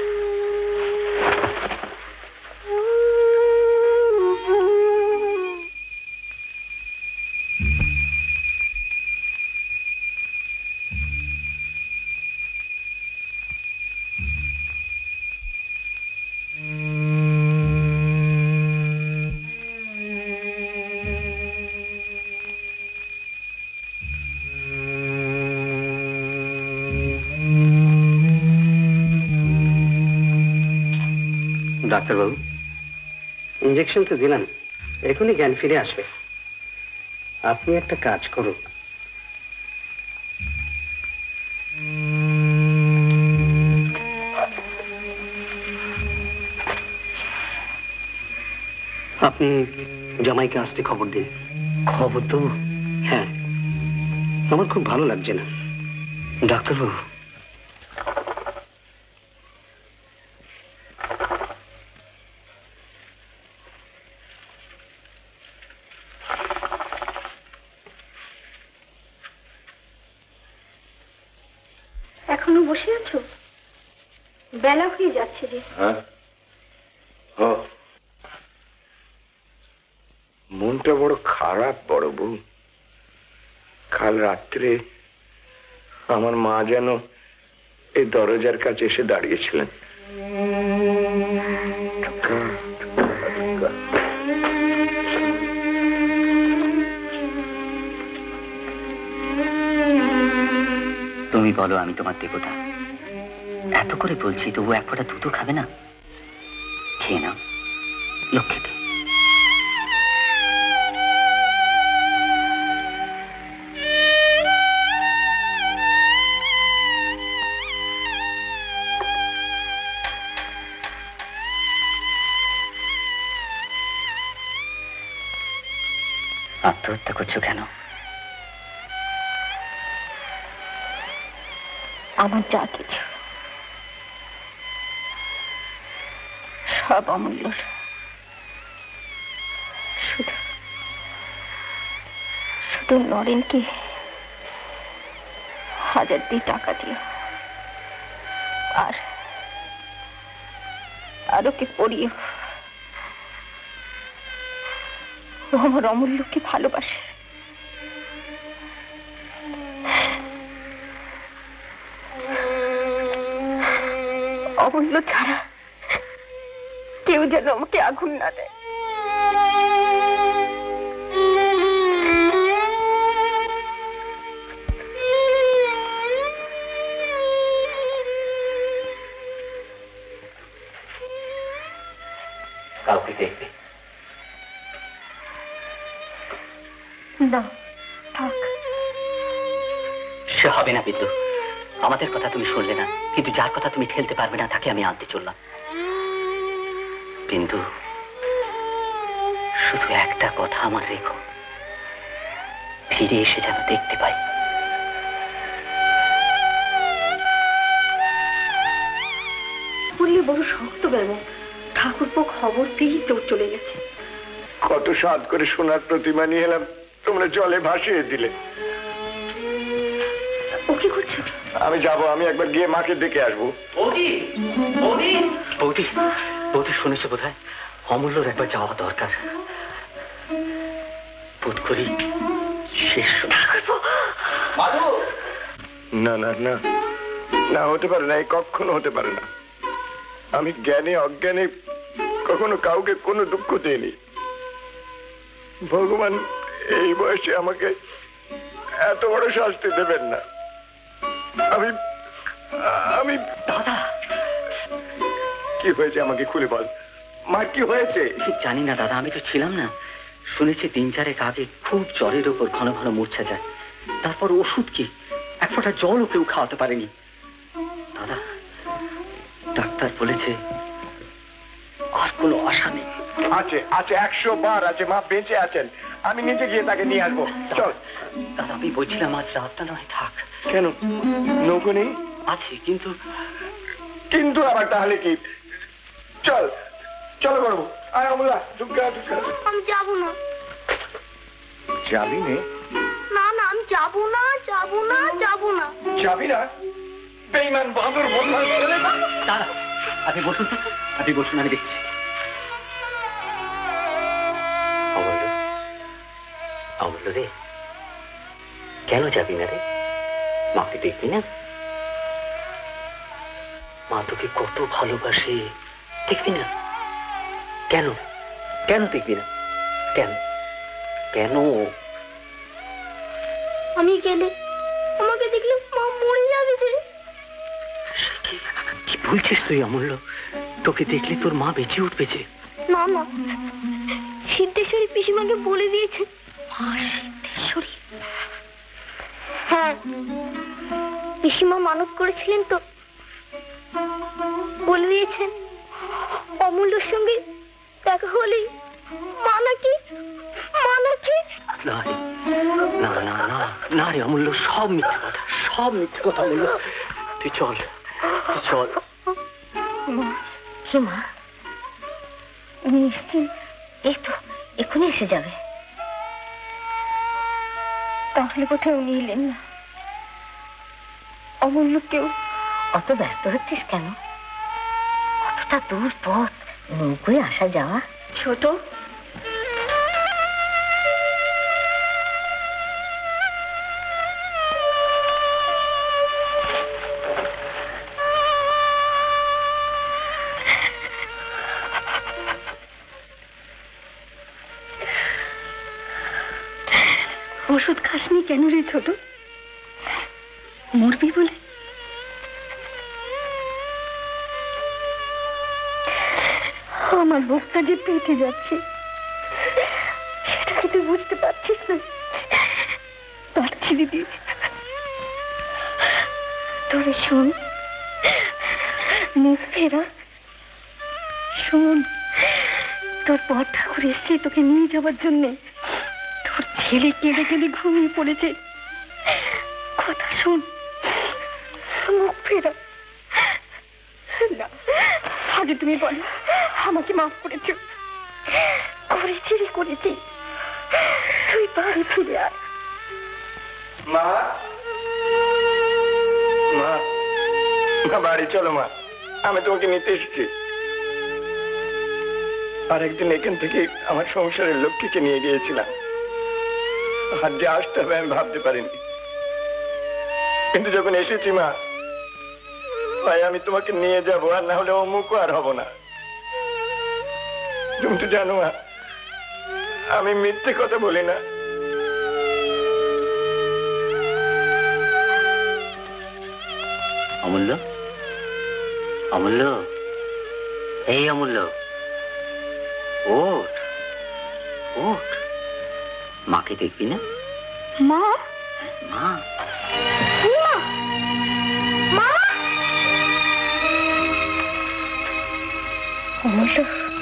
ডাক্তারবাবু, ইঞ্জেকশন তো দিলাম, এখনই জ্ঞান ফিরে আসবে। আপনি একটা কাজ করুন, আপনি জামাইকে আসতে খবর দিন। খবর তো? হ্যাঁ, আমার খুব ভালো লাগছে না। ডাক্তারবাবু, এখনো বসে আছো? বেলা হয়ে যাচ্ছে যে। হ্যাঁ, মনটা বড় খারাপ বড় বউ। কাল রাত্রে আমার মা যেন এই দরজার কাছে এসে দাঁড়িয়েছিলেন। তুমি বলো আমি তোমার দেবতা, এত করে বলছি তবু এক ফোঁটা দুধও খাবে না? খেয়ে নাও লক্ষ্মীকে। আত্মহত্যা করছো কেন? আমার যা কিছু সব অমূল্য, শুধু শুধু নরেনকে হাজার দিয়ে টাকা দিও, আর আর ওকে পড়িও। ও আমার অমূল্যকে ভালোবাসে। অমূল্য ছাড়া কেউ যেন আমাকে আগুন না দেয়। কাউকে দেখবে না, থাক। সে হবে না বিন্দু, আমাদের কথা তুমি শুনলে না, কিন্তু যার কথা তুমি ঠেলতে পারবে না তাকে আমি আনতে চললাম। বিন্দু, শুধু একটা কথা আমার রেখো, ফিরে এসে যেন দেখতে পাই। বললে বড় শক্ত ব্যামো, ঠাকুরপো খবর পেয়েই তোর চলে গেছে। কত সাধ করে সোনার প্রতিমা নিয়ে এলাম, তোমরা জলে ভাসিয়ে দিলে। ও কি করছো? আমি যাব, আমি একবার গিয়ে মাকে ডেকে আসবো। বৌদি, বৌদি, বৌদি, বৌদি শুনেছো বোধ হয় অমূল্যর একবার যাওয়া দরকার। বোধ করি শেষ। না না না না, হতে পারে না, এই কখনো হতে পারে না। আমি জ্ঞানে অজ্ঞানে কখনো কাউকে কোনো দুঃখ দিইনি। ভগবান এই বয়সে আমাকে এত বড় শাস্তি দেবেন না। আমি আমি দাদা, কি হয়েছে আমাকে খুলে বল। মা কি হয়েছে? জানি না দাদা, আমি তো ছিলাম না। শুনেছি দিন চারেক আগে খুব জ্বরের ওপর ঘন ঘন মূর্ছা যায়, তারপর ওষুধ কি এক ফোঁটা জলও কেউ খাওয়াতে পারেনি। দাদা, ডাক্তার বলেছে আর কোনো আশা নেই। আছে আছে, একশো বার আছে, মা বেঁচে আছেন। আমি নিজে গিয়ে তাকে নিয়ে আসবো। চল দাদা, আমি বলছিলাম আজ রাতটা নয় থাক। কেন? নৌকো নেই? আছে, কিন্তু কিন্তু আবার তাহলে কি? চল চলো করবো। আয় অমলা, দুর্গা দুর্গা। আমি যাবো না। যাবি নে? না না, আমি যাবো না, যাবো না, যাবো না। যাবি না? বেঈমান বাদর বদমাশ ছেলে। দাদা, আপনি বসুন তো, আপনি বসুন, আমি দেখছি। অমূল্য, অমূল্য রে, কেন যাবি না রে? মাকে দেখবি না? মা তোকে কত ভালোবাসে, দেখবি না? কেন কেন দেখবি না? কেন কেন? আমি গেলে আমাকে দেখলে মা মরে যাবে যে। কি বলছিস তুই অমূল্য? তোকে দেখলে তোর মা বেঁচে উঠবে যে। না না, সিদ্ধেশ্বরী পিসিমাকে বলে দিয়েছে। মা সিদ্ধেশ্বরী? হ্যাঁ, পিসিমা মানত করেছিলেন তো, বলে দিয়েছেন অমূল্যর সঙ্গে দেখা হলে মা নাকি মা নাকি না রে, না না না না রে অমূল্য, সব মিথ্যে কথা, সব মিথ্যে কথা অমূল্য। তুই চল, তুই চল। কি মা, উনি এসছেন? এই তো এখনই এসে যাবে। তাহলে কোথায় উনি এলেন না? অমূল্যকেও অত ব্যস্ত হচ্ছিস কেন? অতটা দূর পথ নৌকোয় আসা যাওয়া। ছোট, ওষুধ খাসনি কেন রে ছোট? মরবি বলে? আমার বুকটা যে পেটে যাচ্ছে সেটা কি তুই বুঝতে পারছিস না? পারছি দিদি। তবে শোন, মুখ ফেরা শোন, তোর পর ঠাকুর এসছে তোকে নিয়ে যাবার জন্যে। তোর ছেলে কেঁদে কেঁদে ঘুমিয়ে পড়েছে। কথা শোন, মুখ ফেরা। না, আগে তুমি বলো আমাকে মাফ করেছ? করেছি রে, করেছি। তুই বাড়ি ফিরে আয়। মা, মা, মা বাড়ি চলো মা, আমি তোমাকে নিতে এসেছি। আর একদিন এখান থেকে আমার সংসারের লক্ষ্মীকে নিয়ে গিয়েছিলাম। আর যে আসতে হবে আমি ভাবতে পারিনি, কিন্তু যখন এসেছি মা, ভাই আমি তোমাকে নিয়ে যাবো, আর না হলে অমুকও আর হব না। তুমি তো জানো মা, আমি মিথ্যে কথা বলি না। অমূল্য, অমূল্য, এই অমূল্য, ওঠ ওঠ, মাকে দেখবি না? মা, মা, মা, অমূল্য।